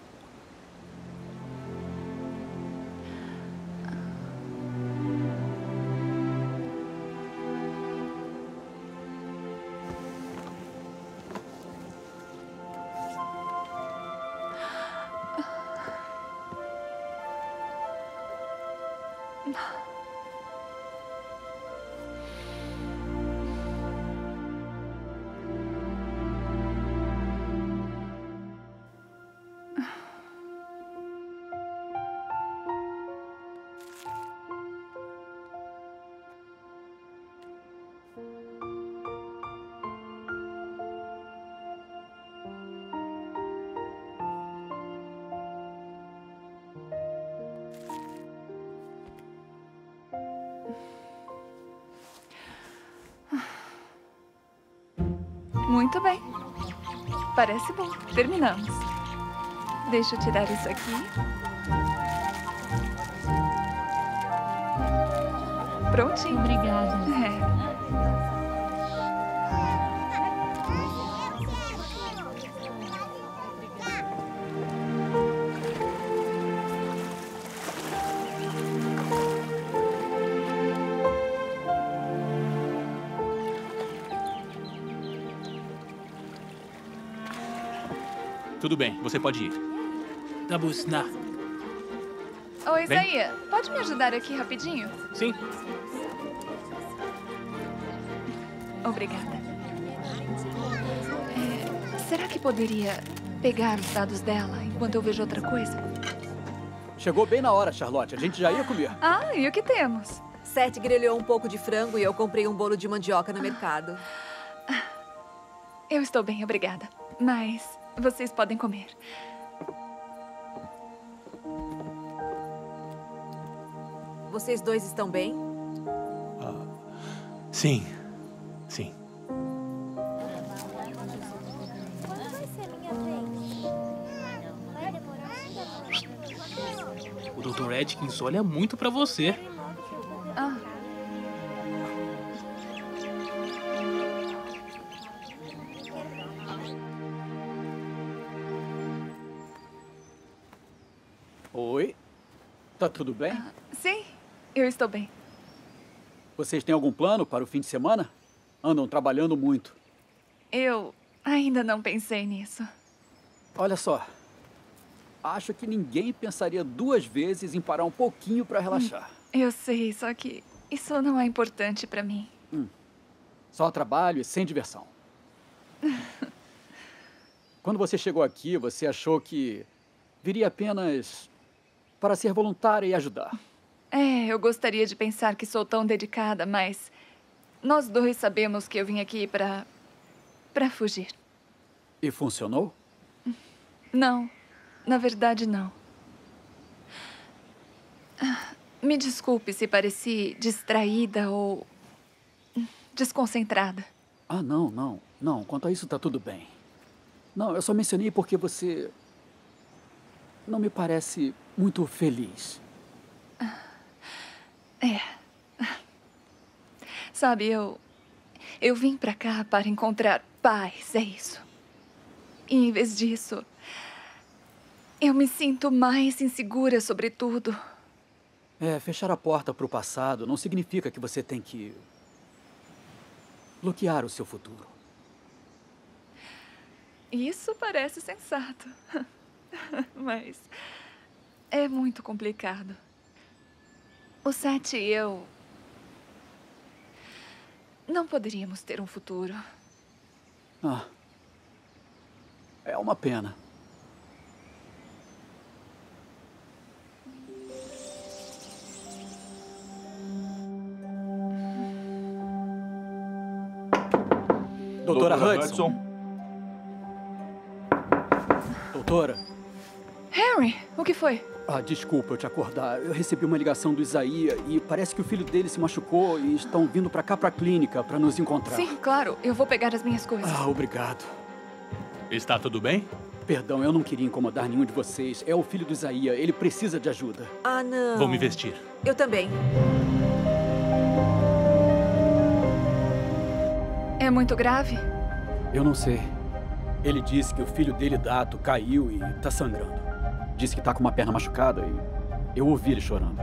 Muito bem. Parece bom. Terminamos. Deixa eu tirar isso aqui. Prontinho. Obrigada. Tudo bem, você pode ir. Dabusna. Oi, Isaías. Pode me ajudar aqui rapidinho? Sim. Obrigada. Será que poderia pegar os dados dela enquanto eu vejo outra coisa? Chegou bem na hora, Charlotte. A gente já ia comer. Ah, e o que temos? Seth grelhou um pouco de frango e eu comprei um bolo de mandioca no mercado. Eu estou bem, obrigada. Mas vocês podem comer. Vocês dois estão bem? Sim. Sim. O Dr. Atkins olha muito pra você. Ah. Oi? Tá tudo bem? Sim, eu estou bem. Vocês têm algum plano para o fim de semana? Andam trabalhando muito. Eu ainda não pensei nisso. Olha só. Acho que ninguém pensaria duas vezes em parar um pouquinho para relaxar. Eu sei, só que isso não é importante para mim. Só trabalho e sem diversão. Quando você chegou aqui, você achou que Viria apenas para ser voluntária e ajudar. Eu gostaria de pensar que sou tão dedicada, mas nós dois sabemos que eu vim aqui para fugir. E funcionou? Não, na verdade não. Me desculpe se pareci distraída ou desconcentrada. Ah, não. Quanto a isso, tá tudo bem. Não, eu só mencionei porque você não me parece muito feliz. Sabe, eu vim pra cá para encontrar paz, é isso. E em vez disso, eu me sinto mais insegura sobre tudo. Fechar a porta para o passado não significa que você tem que bloquear o seu futuro. Isso parece sensato. Mas é muito complicado. O Seth e eu não poderíamos ter um futuro. É uma pena. Doutora Hudson. Doutora. Harry, o que foi? Desculpa eu te acordar. Eu recebi uma ligação do Isaías e parece que o filho dele se machucou e estão vindo pra cá, pra clínica, pra nos encontrar. Sim, claro. Eu vou pegar as minhas coisas. Obrigado. Está tudo bem? Perdão, eu não queria incomodar nenhum de vocês. É o filho do Isaías. Ele precisa de ajuda. Não. Vou me vestir. Eu também. É muito grave? Eu não sei. Ele disse que o filho dele, Dato, caiu e tá sangrando. Disse que tá com uma perna machucada e eu ouvi ele chorando.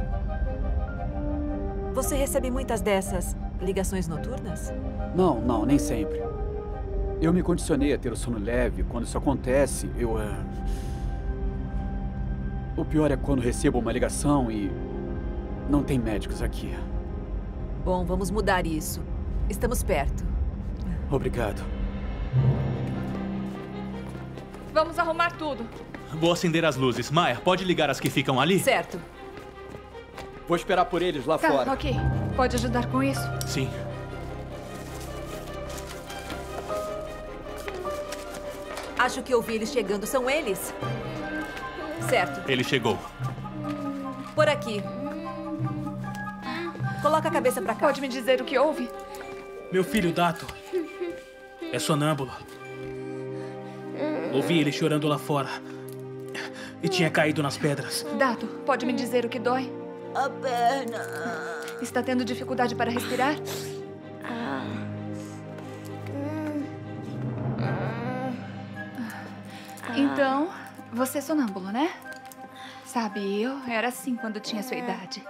Você recebe muitas dessas ligações noturnas? Não, nem sempre. Eu me condicionei a ter o sono leve. Quando isso acontece, O pior é quando recebo uma ligação e não tem médicos aqui. Bom, vamos mudar isso. Estamos perto. Obrigado. Vamos arrumar tudo. Vou acender as luzes. Maya, pode ligar as que ficam ali? Certo. Vou esperar por eles lá fora. Ok. Pode ajudar com isso? Sim. Acho que ouvi eles chegando. São eles? Certo. Ele chegou. Por aqui. Coloca a cabeça pra cá. Pode me dizer o que houve? Meu filho, Dato, é sonâmbulo. Ouvi ele chorando lá fora. E tinha caído nas pedras. Dato, pode me dizer o que dói? A perna. Está tendo dificuldade para respirar? Então, você é sonâmbulo, né? Sabe, eu era assim quando tinha sua idade.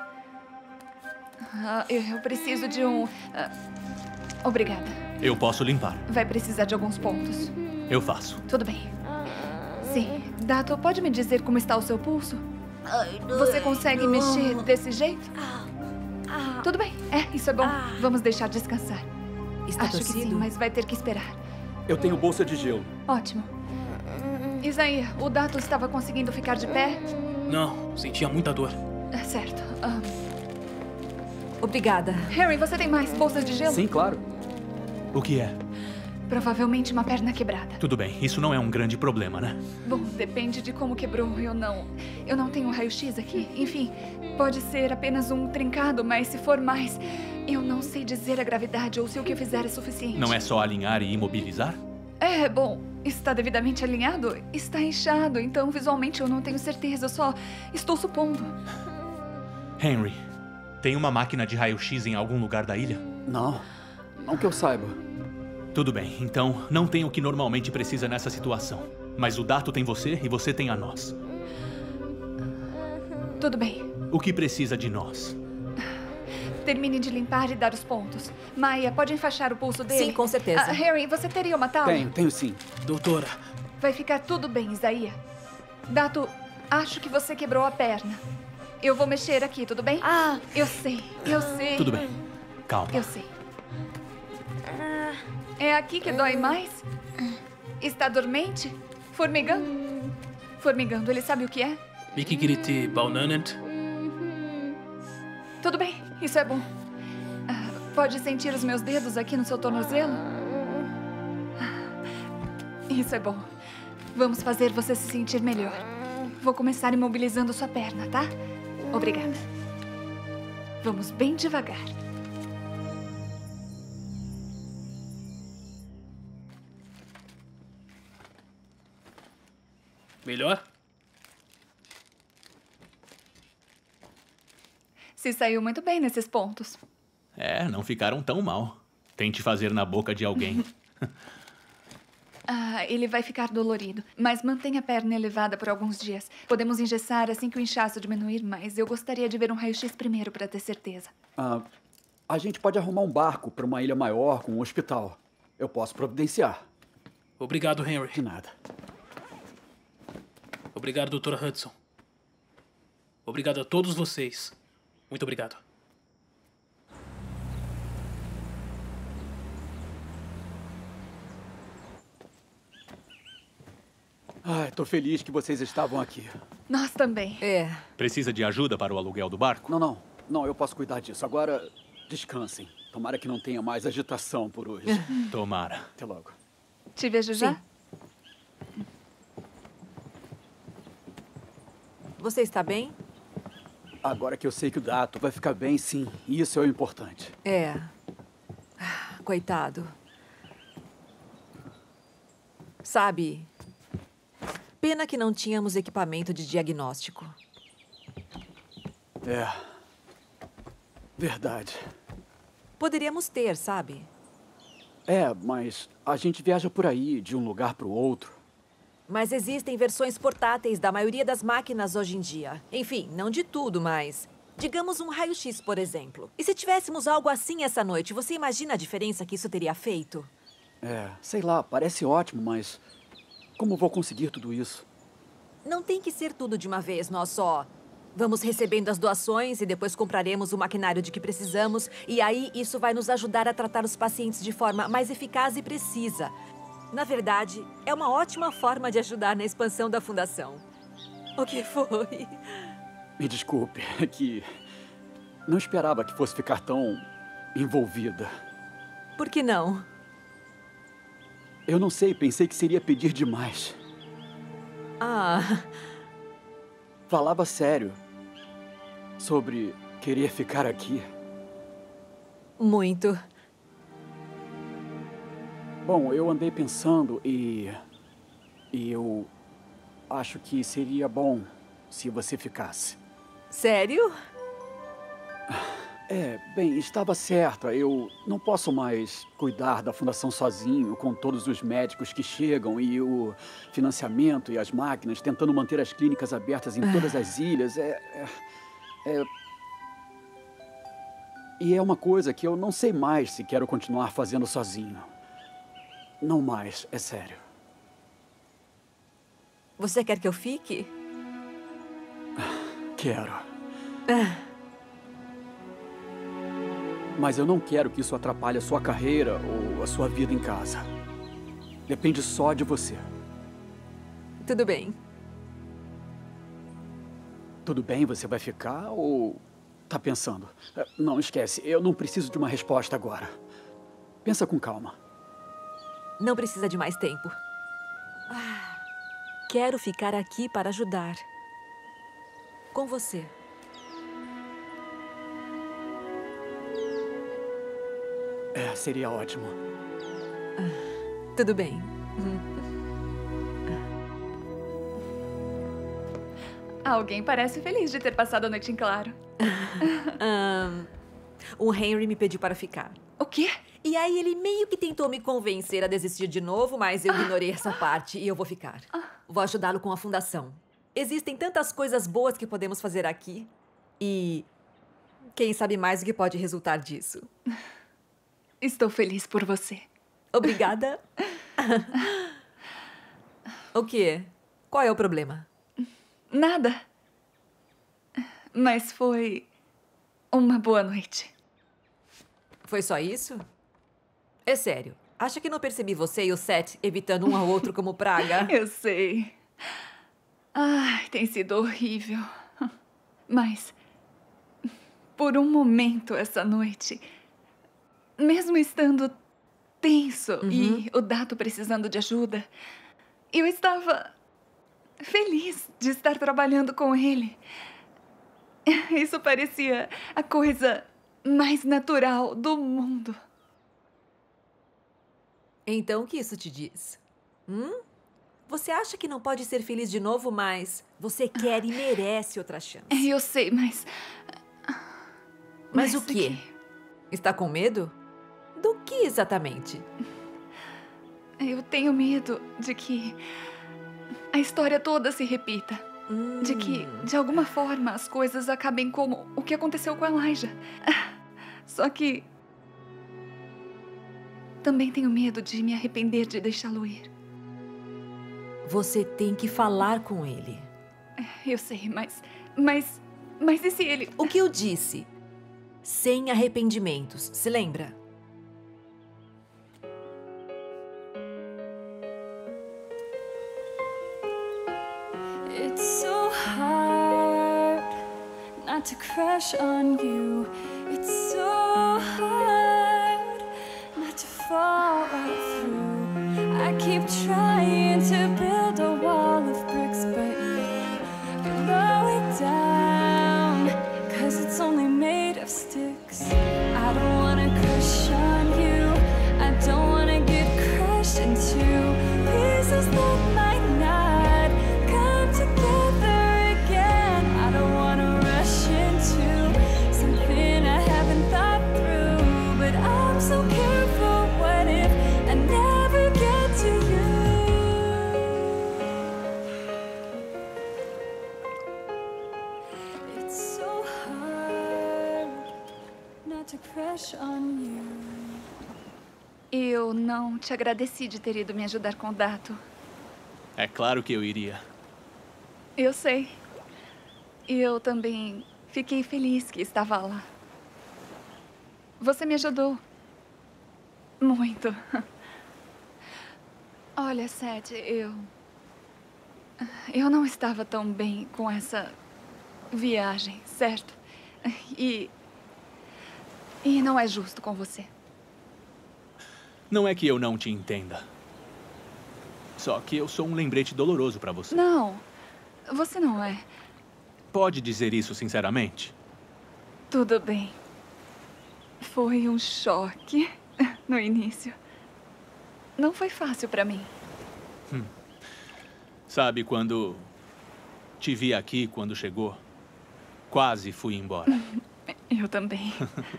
Eu preciso de um... Obrigada. Eu posso limpar. Vai precisar de alguns pontos. Eu faço. Tudo bem. Sim. Dato, pode me dizer como está o seu pulso? Você consegue mexer desse jeito? Tudo bem. Isso é bom. Vamos deixar descansar. Está Acho que sim, mas vai ter que esperar. Eu tenho bolsa de gelo. Ótimo. Isaías, o Dato estava conseguindo ficar de pé? Não, sentia muita dor. Certo. Obrigada. Harry, você tem mais bolsas de gelo? Sim, claro. O que é? Provavelmente uma perna quebrada. Tudo bem, isso não é um grande problema, né? Bom, depende de como quebrou. Eu não tenho raio-x aqui. Enfim, pode ser apenas um trincado, mas se for mais, eu não sei dizer a gravidade ou se o que eu fizer é suficiente. Não é só alinhar e imobilizar? Bom, está devidamente alinhado? Está inchado, então visualmente eu não tenho certeza, eu só estou supondo. Henry, tem uma máquina de raio-x em algum lugar da ilha? Não que eu saiba. Tudo bem, então não tem o que normalmente precisa nessa situação. Mas o Dato tem você e você tem a nós. Tudo bem. O que precisa de nós? Termine de limpar e dar os pontos. Maya, pode enfaixar o pulso dele? Sim, com certeza. Harry, você teria uma tábua? Tenho sim. Doutora. Vai ficar tudo bem, Isaías. Dato, acho que você quebrou a perna. Eu vou mexer aqui, tudo bem? Eu sei. Tudo bem. Calma. Eu sei. É aqui que dói mais? Está dormente? Formigando? formigando. Ele sabe o que é? Mikigiriti Baunanant. Tudo bem, isso é bom. Pode sentir os meus dedos aqui no seu tornozelo? Isso é bom. Vamos fazer você se sentir melhor. Vou começar imobilizando sua perna, tá? Obrigada. Vamos bem devagar. Melhor? Se saiu muito bem nesses pontos. Não ficaram tão mal. Tente fazer na boca de alguém. Ele vai ficar dolorido, mas mantenha a perna elevada por alguns dias. Podemos engessar assim que o inchaço diminuir, mas eu gostaria de ver um raio-x primeiro para ter certeza. A gente pode arrumar um barco para uma ilha maior com um hospital. Eu posso providenciar. Obrigado, Henry. De nada. Obrigado, Dr. Hudson. Obrigado a todos vocês. Muito obrigado. Tô feliz que vocês estavam aqui. Nós também. Precisa de ajuda para o aluguel do barco? Não, eu posso cuidar disso. Agora, descansem. Tomara que não tenha mais agitação por hoje. Tomara. Até logo. Te vejo já? Sim. Você está bem? Agora que eu sei que o Dato vai ficar bem, sim. Isso é o importante. Coitado. Sabe, pena que não tínhamos equipamento de diagnóstico. Verdade. Poderíamos ter, sabe? Mas a gente viaja por aí, de um lugar para o outro. Mas existem versões portáteis da maioria das máquinas hoje em dia. Enfim, não de tudo, mas... Digamos um raio-x, por exemplo. E se tivéssemos algo assim essa noite, você imagina a diferença que isso teria feito? Sei lá, parece ótimo, mas... Como vou conseguir tudo isso? Não tem que ser tudo de uma vez, nós só... Vamos recebendo as doações e depois compraremos o maquinário de que precisamos. E aí, isso vai nos ajudar a tratar os pacientes de forma mais eficaz e precisa. Na verdade, é uma ótima forma de ajudar na expansão da fundação. O que foi? Me desculpe, é que não esperava que fosse ficar tão envolvida. Por que não? Eu não sei, pensei que seria pedir demais. Falava sério sobre querer ficar aqui. Muito. Bom, eu andei pensando e eu acho que seria bom se você ficasse. Sério? Bem, estava certa. Eu não posso mais cuidar da fundação sozinho, com todos os médicos que chegam e o financiamento e as máquinas, tentando manter as clínicas abertas em todas as ilhas. E é uma coisa que eu não sei mais se quero continuar fazendo sozinho. Não mais, é sério. Você quer que eu fique? Quero. Mas eu não quero que isso atrapalhe a sua carreira ou a sua vida em casa. Depende só de você. Tudo bem. Tudo bem, você vai ficar ou tá pensando? Não, esquece, eu não preciso de uma resposta agora. Pensa com calma. Não precisa de mais tempo. Quero ficar aqui para ajudar. Com você. Seria ótimo. Tudo bem. Alguém parece feliz de ter passado a noite em claro. O Henry me pediu para ficar. O quê? E aí ele meio que tentou me convencer a desistir de novo, mas eu ignorei essa parte e eu vou ficar. Vou ajudá-lo com a fundação. Existem tantas coisas boas que podemos fazer aqui. E quem sabe mais o que pode resultar disso. Estou feliz por você. Obrigada. O quê? Qual é o problema? Nada. Mas foi uma boa noite. Foi só isso? É sério. Acha que não percebi você e o Seth evitando um ao outro como praga? Eu sei. Ai, tem sido horrível. Mas, por um momento essa noite, mesmo estando tenso e o Dato precisando de ajuda, eu estava feliz de estar trabalhando com ele. Isso parecia a coisa mais natural do mundo. Então, o que isso te diz? Você acha que não pode ser feliz de novo, mas você quer e merece outra chance. Eu sei, mas... Mas o quê? Está com medo? Do que exatamente? Eu tenho medo de que a história toda se repita. De que, de alguma forma, as coisas acabem como o que aconteceu com a Elijah. Só que... também tenho medo de me arrepender de deixá-lo ir. Você tem que falar com ele. Eu sei, mas e se ele... O que eu disse? Sem arrependimentos, se lembra? It's so hard not to crush on you. It's so hard not to fall right through. I keep trying to build a wall of bricks, but you blow it down, 'cause it's only made of sticks. I don't wanna crush on you. I don't wanna get crushed into pieces that might not come together again. I don't wanna rush into something I haven't thought through, but I'm so careful. What if I never get to you? It's so hard not to crush on you. Eu não te agradeci de ter ido me ajudar com o Dato. É claro que eu iria. Eu sei. Eu também fiquei feliz que estava lá. Você me ajudou. Muito. Olha, Seth, eu não estava tão bem com essa viagem, certo? E não é justo com você. Não é que eu não te entenda. Só que eu sou um lembrete doloroso pra você. Não, você não é. Pode dizer isso sinceramente? Tudo bem. Foi um choque no início. Não foi fácil pra mim. Sabe, quando te vi aqui, quando chegou, quase fui embora. Eu também.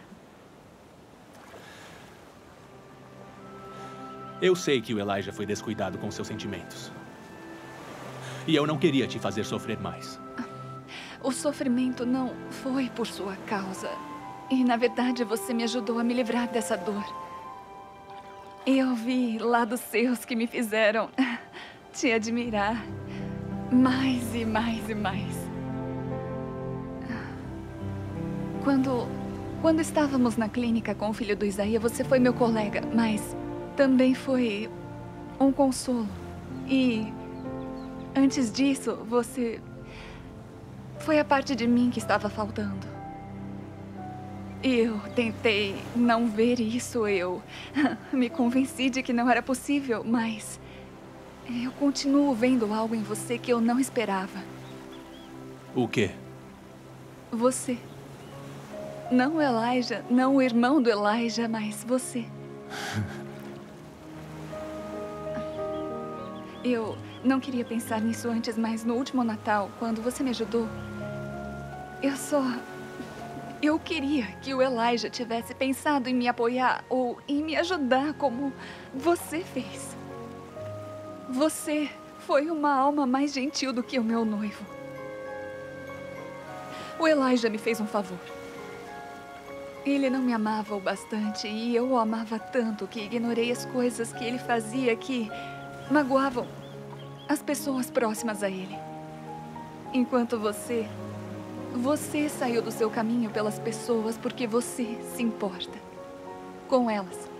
Eu sei que o Elijah foi descuidado com seus sentimentos. E eu não queria te fazer sofrer mais. O sofrimento não foi por sua causa. E, na verdade, você me ajudou a me livrar dessa dor. Eu vi lados seus que me fizeram te admirar mais e mais e mais. Quando estávamos na clínica com o filho do Isaías, você foi meu colega, mas também foi um consolo. E antes disso, você foi a parte de mim que estava faltando. Eu tentei não ver isso, eu me convenci de que não era possível, mas eu continuo vendo algo em você que eu não esperava. O quê? Você. Não o Elijah, não o irmão do Elijah, mas você. Eu não queria pensar nisso antes, mas no último Natal, quando você me ajudou, eu queria que o Elijah tivesse pensado em me apoiar ou em me ajudar como você fez. Você foi uma alma mais gentil do que o meu noivo. O Elijah me fez um favor. Ele não me amava o bastante e eu o amava tanto que ignorei as coisas que ele fazia que magoavam as pessoas próximas a ele. Enquanto você saiu do seu caminho pelas pessoas porque você se importa com elas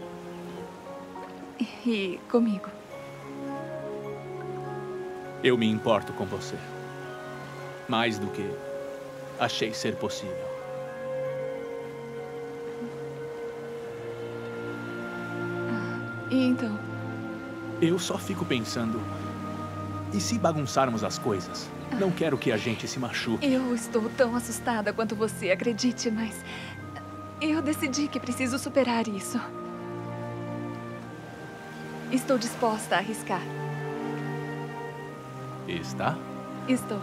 e comigo. Eu me importo com você. Mais do que achei ser possível. E então? Eu só fico pensando... E se bagunçarmos as coisas? Não quero que a gente se machuque. Eu estou tão assustada quanto você, acredite, mas... eu decidi que preciso superar isso. Estou disposta a arriscar. Está? Estou.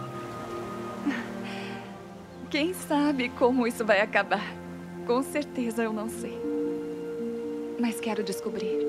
Quem sabe como isso vai acabar? Com certeza eu não sei. Mas quero descobrir.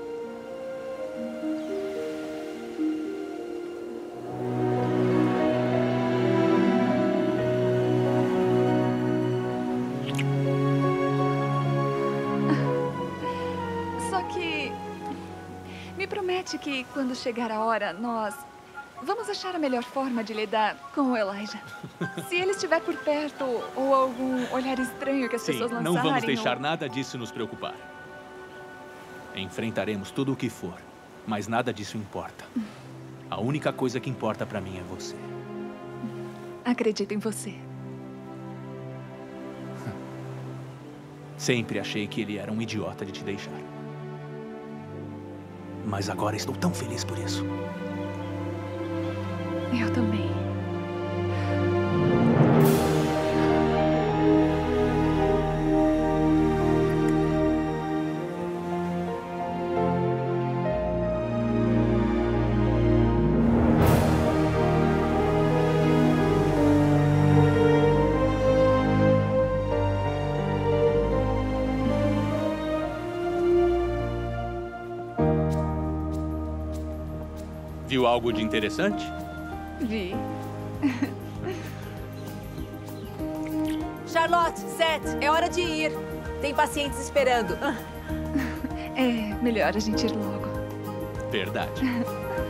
Só que... me promete que quando chegar a hora, nós... vamos achar a melhor forma de lidar com o Elijah. Se ele estiver por perto, ou algum olhar estranho que as pessoas lançarem... não vamos deixar nada disso nos preocupar. Enfrentaremos tudo o que for, mas nada disso importa. A única coisa que importa pra mim é você. Acredito em você. Sempre achei que ele era um idiota de te deixar. Mas agora estou tão feliz por isso. Eu também. Viu algo de interessante? Vi. Charlotte, Seth, é hora de ir. Tem pacientes esperando. É melhor a gente ir logo. Verdade.